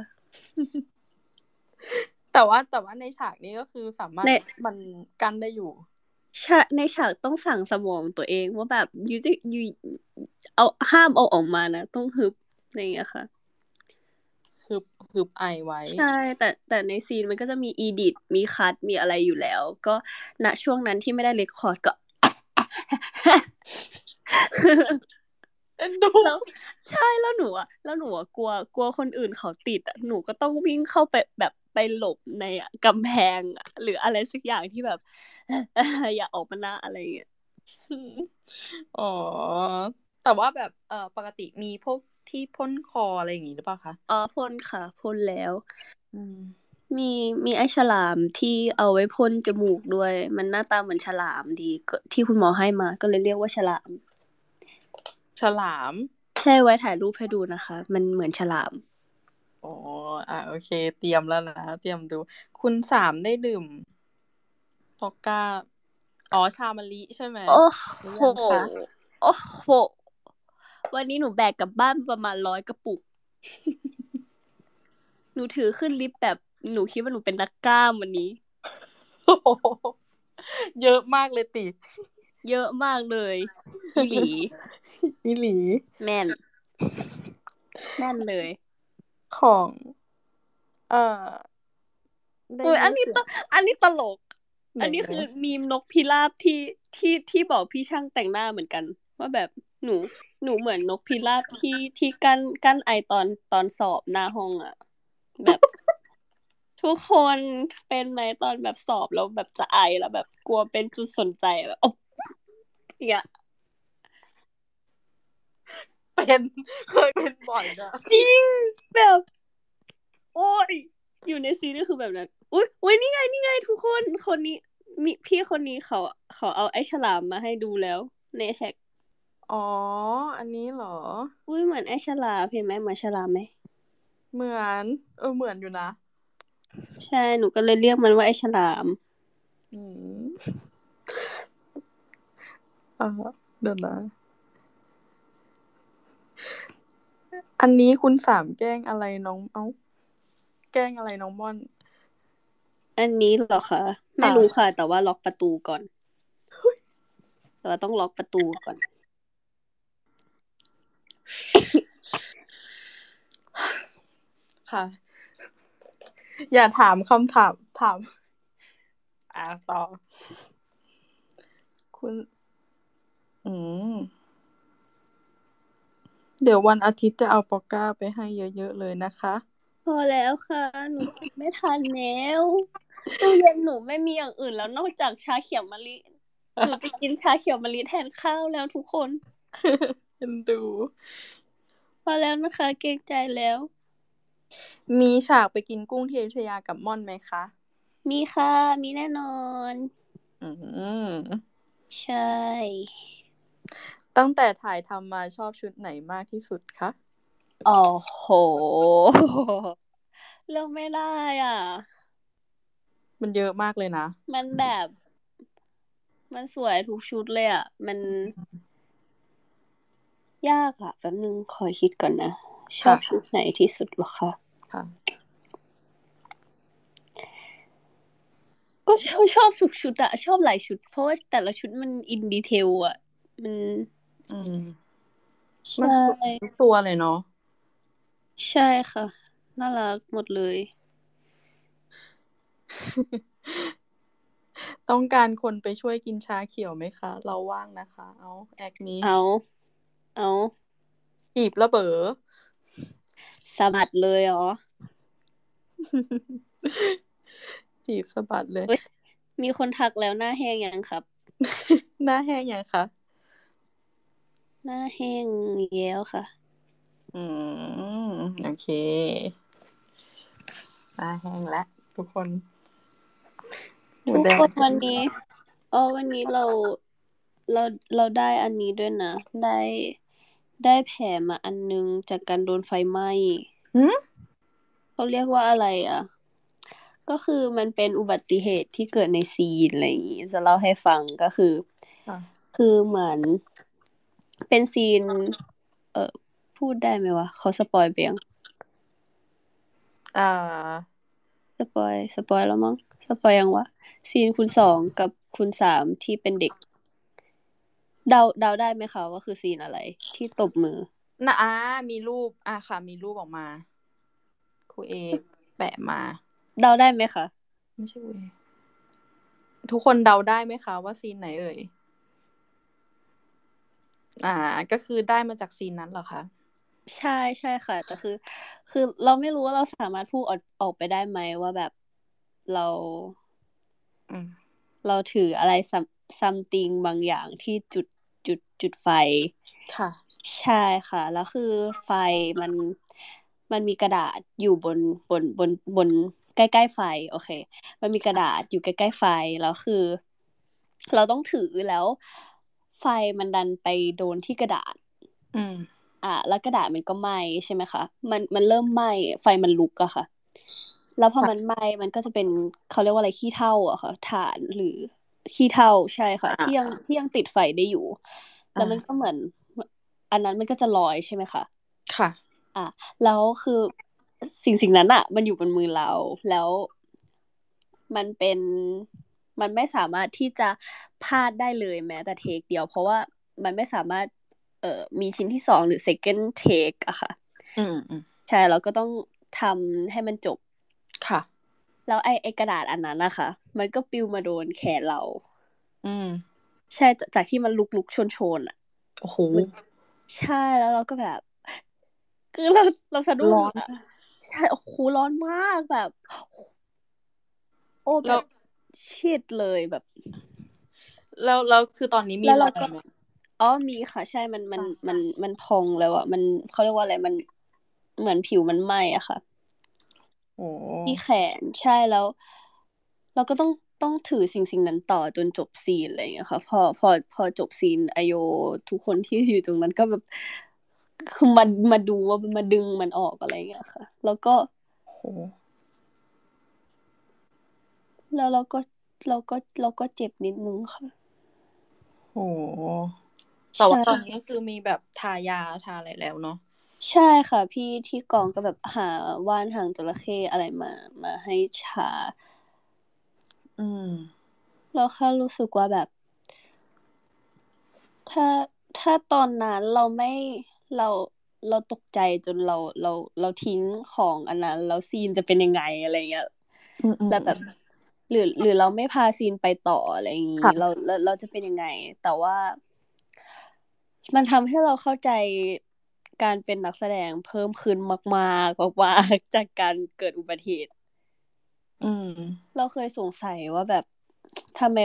แต่ว่าในฉากนี้ก็คือสามารถมันกั้นได้อยู่ในฉากต้องสั่งสมองตัวเองว่าแบบยูเอาห้ามเอาออกมานะต้องฮึบอะไรอย่างเงี้ยค่ะฮึบไอไว้ใช่แต่ในซีนมันก็จะมีอีดิทมีคัทมีอะไรอยู่แล้วก็ณช่วงนั้นที่ไม่ได้เรคคอร์ดก็ดูแล้วใช่แล้วหนูอะกลัวคนอื่นเขาติดอ่ะหนูก็ต้องวิ่งเข้าไปแบบไปหลบในกำแพงอะหรืออะไรสักอย่างที่แบบ อย่าออกมาหน้าอะไรอย่างเงี้ยอ๋อแต่ว่าแบบปกติมีพวกที่พ่นคออะไรอย่างงี้หรือเปล่าคะอ๋อพ่นค่ะพ่นแล้วอืมมีไอ้ฉลามที่เอาไว้พ่นจมูกด้วยมันหน้าตาเหมือนฉลามดีก็ที่คุณหมอให้มาก็เลยเรียกว่าฉลามฉลามใช่ไว้ถ่ายรูปให้ดูนะคะ มันเหมือนฉลามอ๋อโอเค เตรียมแล้วนะ เตรียมดู คุณสามได้ดื่มพอกก้าชามะลิใช่ไหมโอ้หรือโหยังคะโอ้โห วันนี้หนูแบกกลับบ้านประมาณ100 กระปุก หนูถือขึ้นลิฟต์แบบหนูคิดว่าหนูเป็นนักกล้ามวันนี้โอ้โหเยอะมากเลยติเยอะมากเลย อีหลีอีหลีแม่นเลยของได้โอ้ยยิอันนนี้เสียงอันนี้ตลกไหนอันนี้คือมีมนกพิราบที่บอกพี่ช่างแต่งหน้าเหมือนกัน ว่าแบบหนูเหมือนนกพิราบที่กั้นไอตอนสอบหน้าห้องอะแบบ ทุกคนเป็นไหมตอนแบบสอบแล้วแบบจะไอแล้วแบบกลัวเป็นจุดสนใจแบบโอ๊ะเนี่ยเป็นเคยเป็นบ่อยนะจริงแบบ โอ้ยอยู่ในซีรีส์คือแบบนั้นอุ้ยนี่ไงทุกคนคนนี้มีพี่คนนี้เขาเอาไอ้ฉลามมาให้ดูแล้วในแท็กอ๋อ อันนี้เหรออุ้ยเหมือนไอ้ฉลามเห็นไหมเหมือนฉลามไหมเหมือนเหมือนอยู่นะใช่หนูก็เลยเรียกมันว่าไอ้ฉลามอืมเดี๋ยวนะ อันนี้คุณสามแกล้งอะไรน้องแกล้งอะไรน้องม่อนอันนี้เหรอคะไม่รู้ค่ะ แต่ว่าล็อกประตูก่อนแต่ว่าต้องล็อกประตูก่อนค่ะ อย่าถามคำถามต่อ คุณเดี๋ยววันอาทิตย์จะเอาปอกก้าไปให้เยอะๆเลยนะคะพอแล้วค่ะ หนูกินไม่ทันแล้วตู้เย็นหนูไม่มีอย่างอื่นแล้วนอกจากชาเขียวมะลิ หนูจะกินชาเขียวมะลิแทนข้าวแล้วทุกคนเอ็นดูพอแล้วนะคะเกรงใจแล้วมีฉากไปกินกุ้งที่อยุธยากับม่อนไหมคะมีค่ะ มีแน่นอน ใช่ตั้งแต่ถ่ายทำมาชอบชุดไหนมากที่สุดคะโอ้โห เลือกไม่ได้อ่ะมันเยอะมากเลยนะมันแบบ มันสวยทุกชุดเลยอ่ะ มันยากอ่ะแป๊บนึงขอคิดก่อนนะ ชอบชุดไหนที่สุดหรอคะค่ะก็ชอบทุกชุดอะชอบหลายชุด เพราะว่าแต่ละชุดมันอินดีเทลอะมันใช่ทุกตัวเลยเนาะใช่ค่ะ น่ารักหมดเลยต้องการคนไปช่วยกินชาเขียวไหมคะ เราว่างนะคะ เอาแอคนี้เอาจีบระเบอสะบัดเลยเหรอจีบสะบัดเลยมีคนทักแล้วหน้าแห้งยังครับหน้าแห้งยังคะหน้าแห้งแล้วค่ะโอเค หน้าแห้งแล้วทุกคนทุกคนวันนี้เราได้อันนี้ด้วยนะ ได้แผลมาอันนึงจากการโดนไฟไหม้เขาเรียกว่าอะไรอ่ะ ก็คือมันเป็นอุบัติเหตุที่เกิดในซีนอะไรอย่างงี้จะเล่าให้ฟังก็คือเหมือนเป็นซีนพูดได้ไหมวะเขาสปอยไปยังสปอยแล้วมั้งสปอยยังวะซีนคุณ2กับคุณ3ที่เป็นเด็กเดาได้ไหมคะว่าคือซีนอะไรที่ตบมือมีรูปค่ะมีรูปออกมาครูเอแปะมาเดาได้ไหมคะไม่ใช่ทุกคนเดาได้ไหมคะว่าซีนไหนเอ่ยก็คือได้มาจากซีนนั้นเหรอคะใช่ค่ะแต่คือเราไม่รู้ว่าเราสามารถพูดออกไปได้ไหมว่าแบบเราถืออะไรsomething บางอย่างที่จุดไฟค่ะใช่ค่ะแล้วคือไฟมันมีกระดาษอยู่บนใกล้ๆไฟโอเคมันมีกระดาษอยู่ใกล้ๆไฟแล้วคือเราต้องถือแล้วไฟมันดันไปโดนที่กระดาษแล้วกระดาษมันก็ไหม้ใช่ไหมคะมันเริ่มไหม้ไฟมันลุกอะค่ะแล้วพอมันไหม้มันก็จะเป็นเขาเรียกว่าอะไรขี้เถ้าอะค่ะถ่านหรือขี้เถ้าใช่ค่ะที่ยังติดไฟได้อยู่แล้วมันก็เหมือนอันนั้นมันก็จะลอยใช่ไหมคะค่ะแล้วคือสิ่งนั้นอะมันอยู่บนมือเราแล้วมันไม่สามารถที่จะพลาดได้เลยแม้แต่เทคเดียวเพราะว่ามันไม่สามารถมีชิ้นที่2หรือ second take อะค่ะใช่เราก็ต้องทำให้มันจบค่ะแล้วไอ้กระดาษอันนั้นนะคะมันก็ปลิวมาโดนแขนเราใช่จากที่มันลุกชนอ่ะโอ้โหใช่แล้วเราก็แบบคือเราสะดุ้งอ่ะใช่โอ้โหร้อนมากแบบโอ้แบบชิดเลยแบบแล้วคือตอนนี้มีรอยไหมมีค่ะใช่มันพองแล้วอ่ะมันเขาเรียกว่าอะไรมันเหมือนผิวมันไหม้อ่ะค่ะโอ้ที่แขนใช่แล้วเราก็ต้องถือสิ่งนั้นต่อจนจบซีนอะไรอย่างเงี้ยค่ะพอจบซีนไอโยทุกคนที่อยู่ตรงนั้นก็แบบคือมาดูว่ามาดึงมันออกอะไรอย่างเงี้ยค่ะแล้วก็แล้วเราก็เจ็บนิดนึงค่ะโอ้แต่ว่าตอนนี้ก็คือมีแบบทายาทาอะไรแล้วเนาะใช่ค่ะพี่ที่กองก็แบบหาว่านหางจระเข้อะไรมาให้ชาแล้วค่ะรู้สึกว่าแบบถ้าตอนนั้นเราเราตกใจจนเราทิ้งของอันนั้นแล้วซีนจะเป็นยังไงอะไรเงี้ยแล้วแบบหรือเราไม่พาซีนไปต่ออะไรอย่างงี้เราจะเป็นยังไงแต่ว่ามันทำให้เราเข้าใจการเป็นนักแสดงเพิ่มขึ้นมากๆมากๆจากการเกิดอุบัติเหตุเราเคยสงสัยว่าแบบทำไม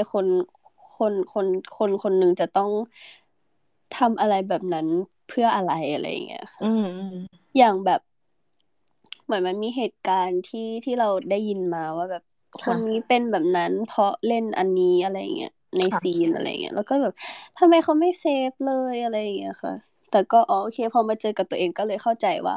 คนหนึ่งจะต้องทำอะไรแบบนั้นเพื่ออะไรอะไรอย่างเงี้ยอย่างแบบเหมือนมันมีเหตุการณ์ที่เราได้ยินมาว่าแบบคนนี้เป็นแบบนั้นเพราะเล่นอันนี้อะไรเงี้ยในซีนอะไรเงี้ยแล้วก็แบบทำไมเขาไม่เซฟเลยอะไรอย่างเงี้ยค่ะแต่ก็โอเคพอมาเจอกับตัวเองก็เลยเข้าใจว่า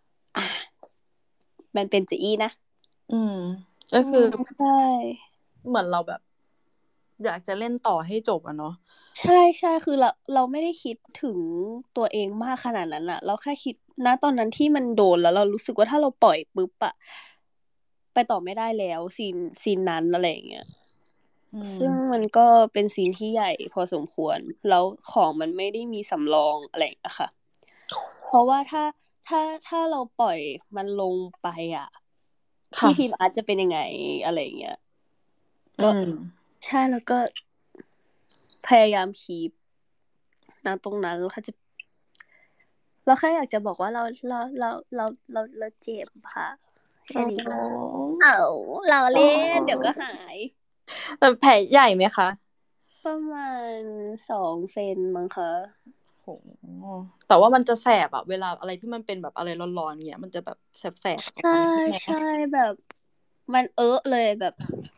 มันเป็นจีอี้นะก็คือใช่เหมือนเราแบบอยากจะเล่นต่อให้จบอะเนาะใช่คือเราไม่ได้คิดถึงตัวเองมากขนาดนั้นอะเราแค่คิดนะตอนนั้นที่มันโดนแล้วเรารู้สึกว่าถ้าเราปล่อยปุ๊บอะไปต่อไม่ได้แล้วซีนนั้นอะไรอย่างเงี้ยซึ่งมันก็เป็นซีนที่ใหญ่พอสมควรแล้วของมันไม่ได้มีสำรองอะไรอะค่ะเพราะว่าถ้าเราปล่อยมันลงไปอะที่ทีมอาร์ตจะเป็นยังไงอะไรเงี้ยก็ใช่แล้วก็พยายามคีปนะตรงนั้นแล้วค่ะเราแค่อยากจะบอกว่าเราเจ็บค่ะแค่นี้เราเล่นเดี๋ยวก็หายแต่แผลใหญ่ไหมคะประมาณ2 เซนมั้งคะโหแต่ว่ามันจะแสบอะเวลาอะไรที่มันเป็นแบบอะไรร้อนๆเงี้ยมันจะแบบแสบใช่แบบมันเลยแบบ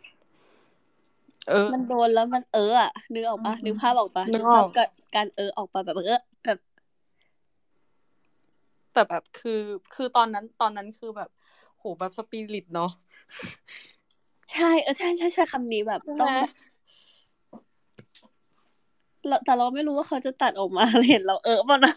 มันโดนแล้วมันอะนึกออกปะนึกภาพออกปะนึกภาพการออกปะแบบแบบแต่แบบคือตอนนั้นคือแบบโหแบบสปิริตเนาะใช่ใช่คำนี้แบบต้องแบบแต่เราไม่รู้ว่าเขาจะตัดออกมาเห็นเราป่ะนะ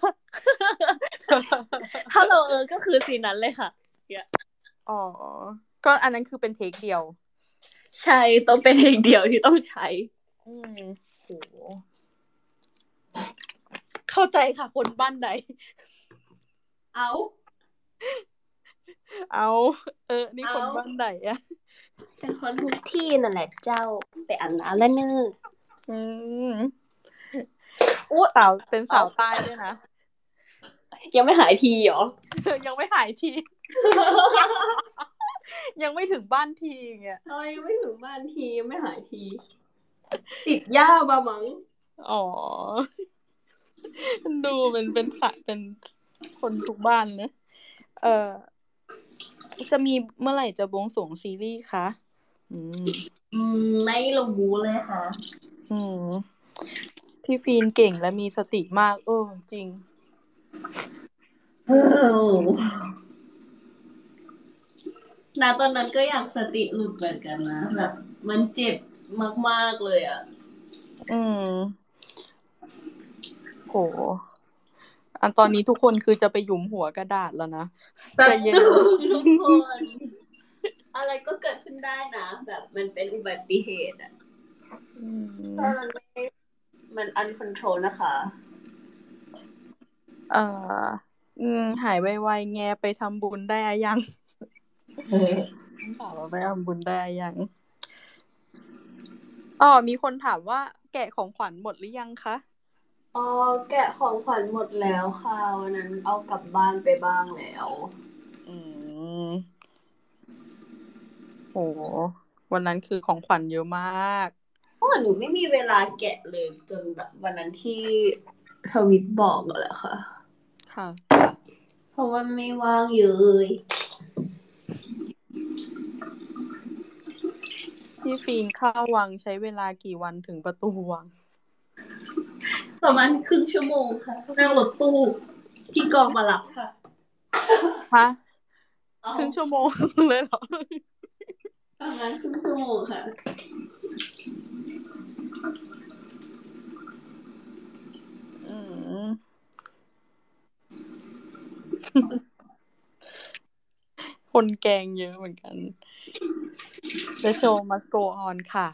ถ้าเราก็คือซีนนั้นเลยค่ะอ๋อก็อันนั้นคือเป็นเทคเดียวใช่ต้องเป็นเองเดียวที่ต้องใช้โหเข้าใจค่ะคนบ้านใดเอานี่คนบ้านใดอะเป็นคนทุกที่นั่นแหละเจ้าไปอาบน้ำแล้วเนอะสาวเป็นสาวใต้ด้วยนะยังไม่หายทีเหรอยังไม่หายที ยังไม่ถึงบ้านทีเงี้ยยังไม่ถึงบ้านทียังไม่หายทีติดหญ้าบ้ามั้งอ๋อดูเป็นสายเป็นคนทุกบ้านนะจะมีเมื่อไหร่จะบวงสรวงซีรีส์คะไม่รู้เลยค่ะพี่ฟีนเก่งและมีสติมากจริงเออณตอนนั้นก็อยากสติหลุดเหมือนกันนะแบบมันเจ็บมากๆเลยอ่ะอืมโหอันตอนนี้ทุกคนคือจะไปหยุมหัวกระดาษแล้วนะแบใจบเย็นทุกคนอะไรก็เกิดขึ้นได้นะแบบมันเป็นอุบัติเหตุอ่ะอืมถ้ามันไม่มันอันคอนโทรลนะคะเอ่อหายไวๆแงไปทำบุญได้อะยังถามว่าไปทำบุญได้อะยังมีคนถามว่าแกะของขวัญหมดหรือยังคะอ๋อแกะของขวัญหมดแล้วค่ะวันนั้นเอากลับบ้านไปบ้างแล้วอืมโหวันนั้นคือของขวัญเยอะมากเพราะว่าหนูไม่มีเวลาแกะเลยจนแบบวันนั้นที่ทวิตบอกนั่นแหละค่ะค่ะเพราะว่าไม่ว่างเลยพี่ฟิล์มเข้าวังใช้เวลากี่วันถึงประตูวังประมาณครึ่งชั่วโมงค่ะนั่งรถตู้ที่กองมารับค่ะฮะเอาครึ่งชั่วโมง เลยเหรอประมาณครึ่งชั่วโมงค่ะอืม คนแกงเยอะเหมือนกัน The show must go on ค่ะ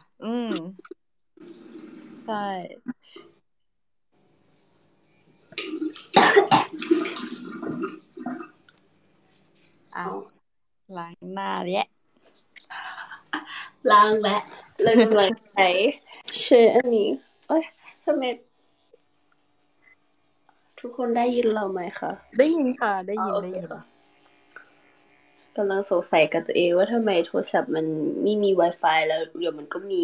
ใช่ อ่ะ ล้างหน้าแล้วล้างและเลยกำลังใช้เชออันนี้เอ้ยทำไมทุกคนได้ยินเราไหมคะได้ยินค่ะ ได้ยินโอได้เคยินค่ะกำลังสงสัยกับตัวเองว่าทำไมโทรศัพท์มันไม่มี Wi-Fi แล้วเดี๋ยวมันก็มี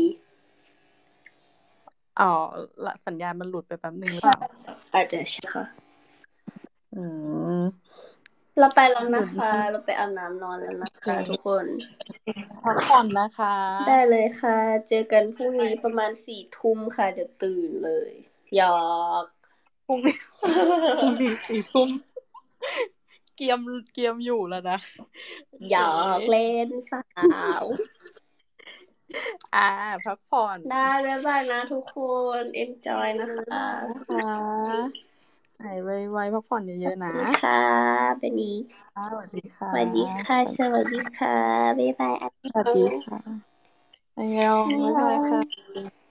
สัญญาณมันหลุดไปแป๊บนึงหรือเปล่าอาจจะใช่ค่ะอืมเราไปแล้วนะคะ เราไปอาบน้ำนอนแล้วนะคะทุกคนพักผ่อนนะคะได้เลยค่ะ เจอกันพรุ่งนี้ประมาณ4 ทุ่มค่ะ เดี๋ยวตื่นเลยหยอกพรุ่งนี้4 ทุ่มเกียมอยู่แล้วนะหยอกเล่นสาวพักผ่อนได้บ๊ายบายนะทุกคน enjoy นะคะหายไวๆพักผ่อนเยอะๆนะค่ะเบนนี้สวัสดีค่ะสวัสดีค่ะ สวัสดีค่ะ บ๊ายบายสวัสดีค่ะอันยองบ๊ายบายค่ะ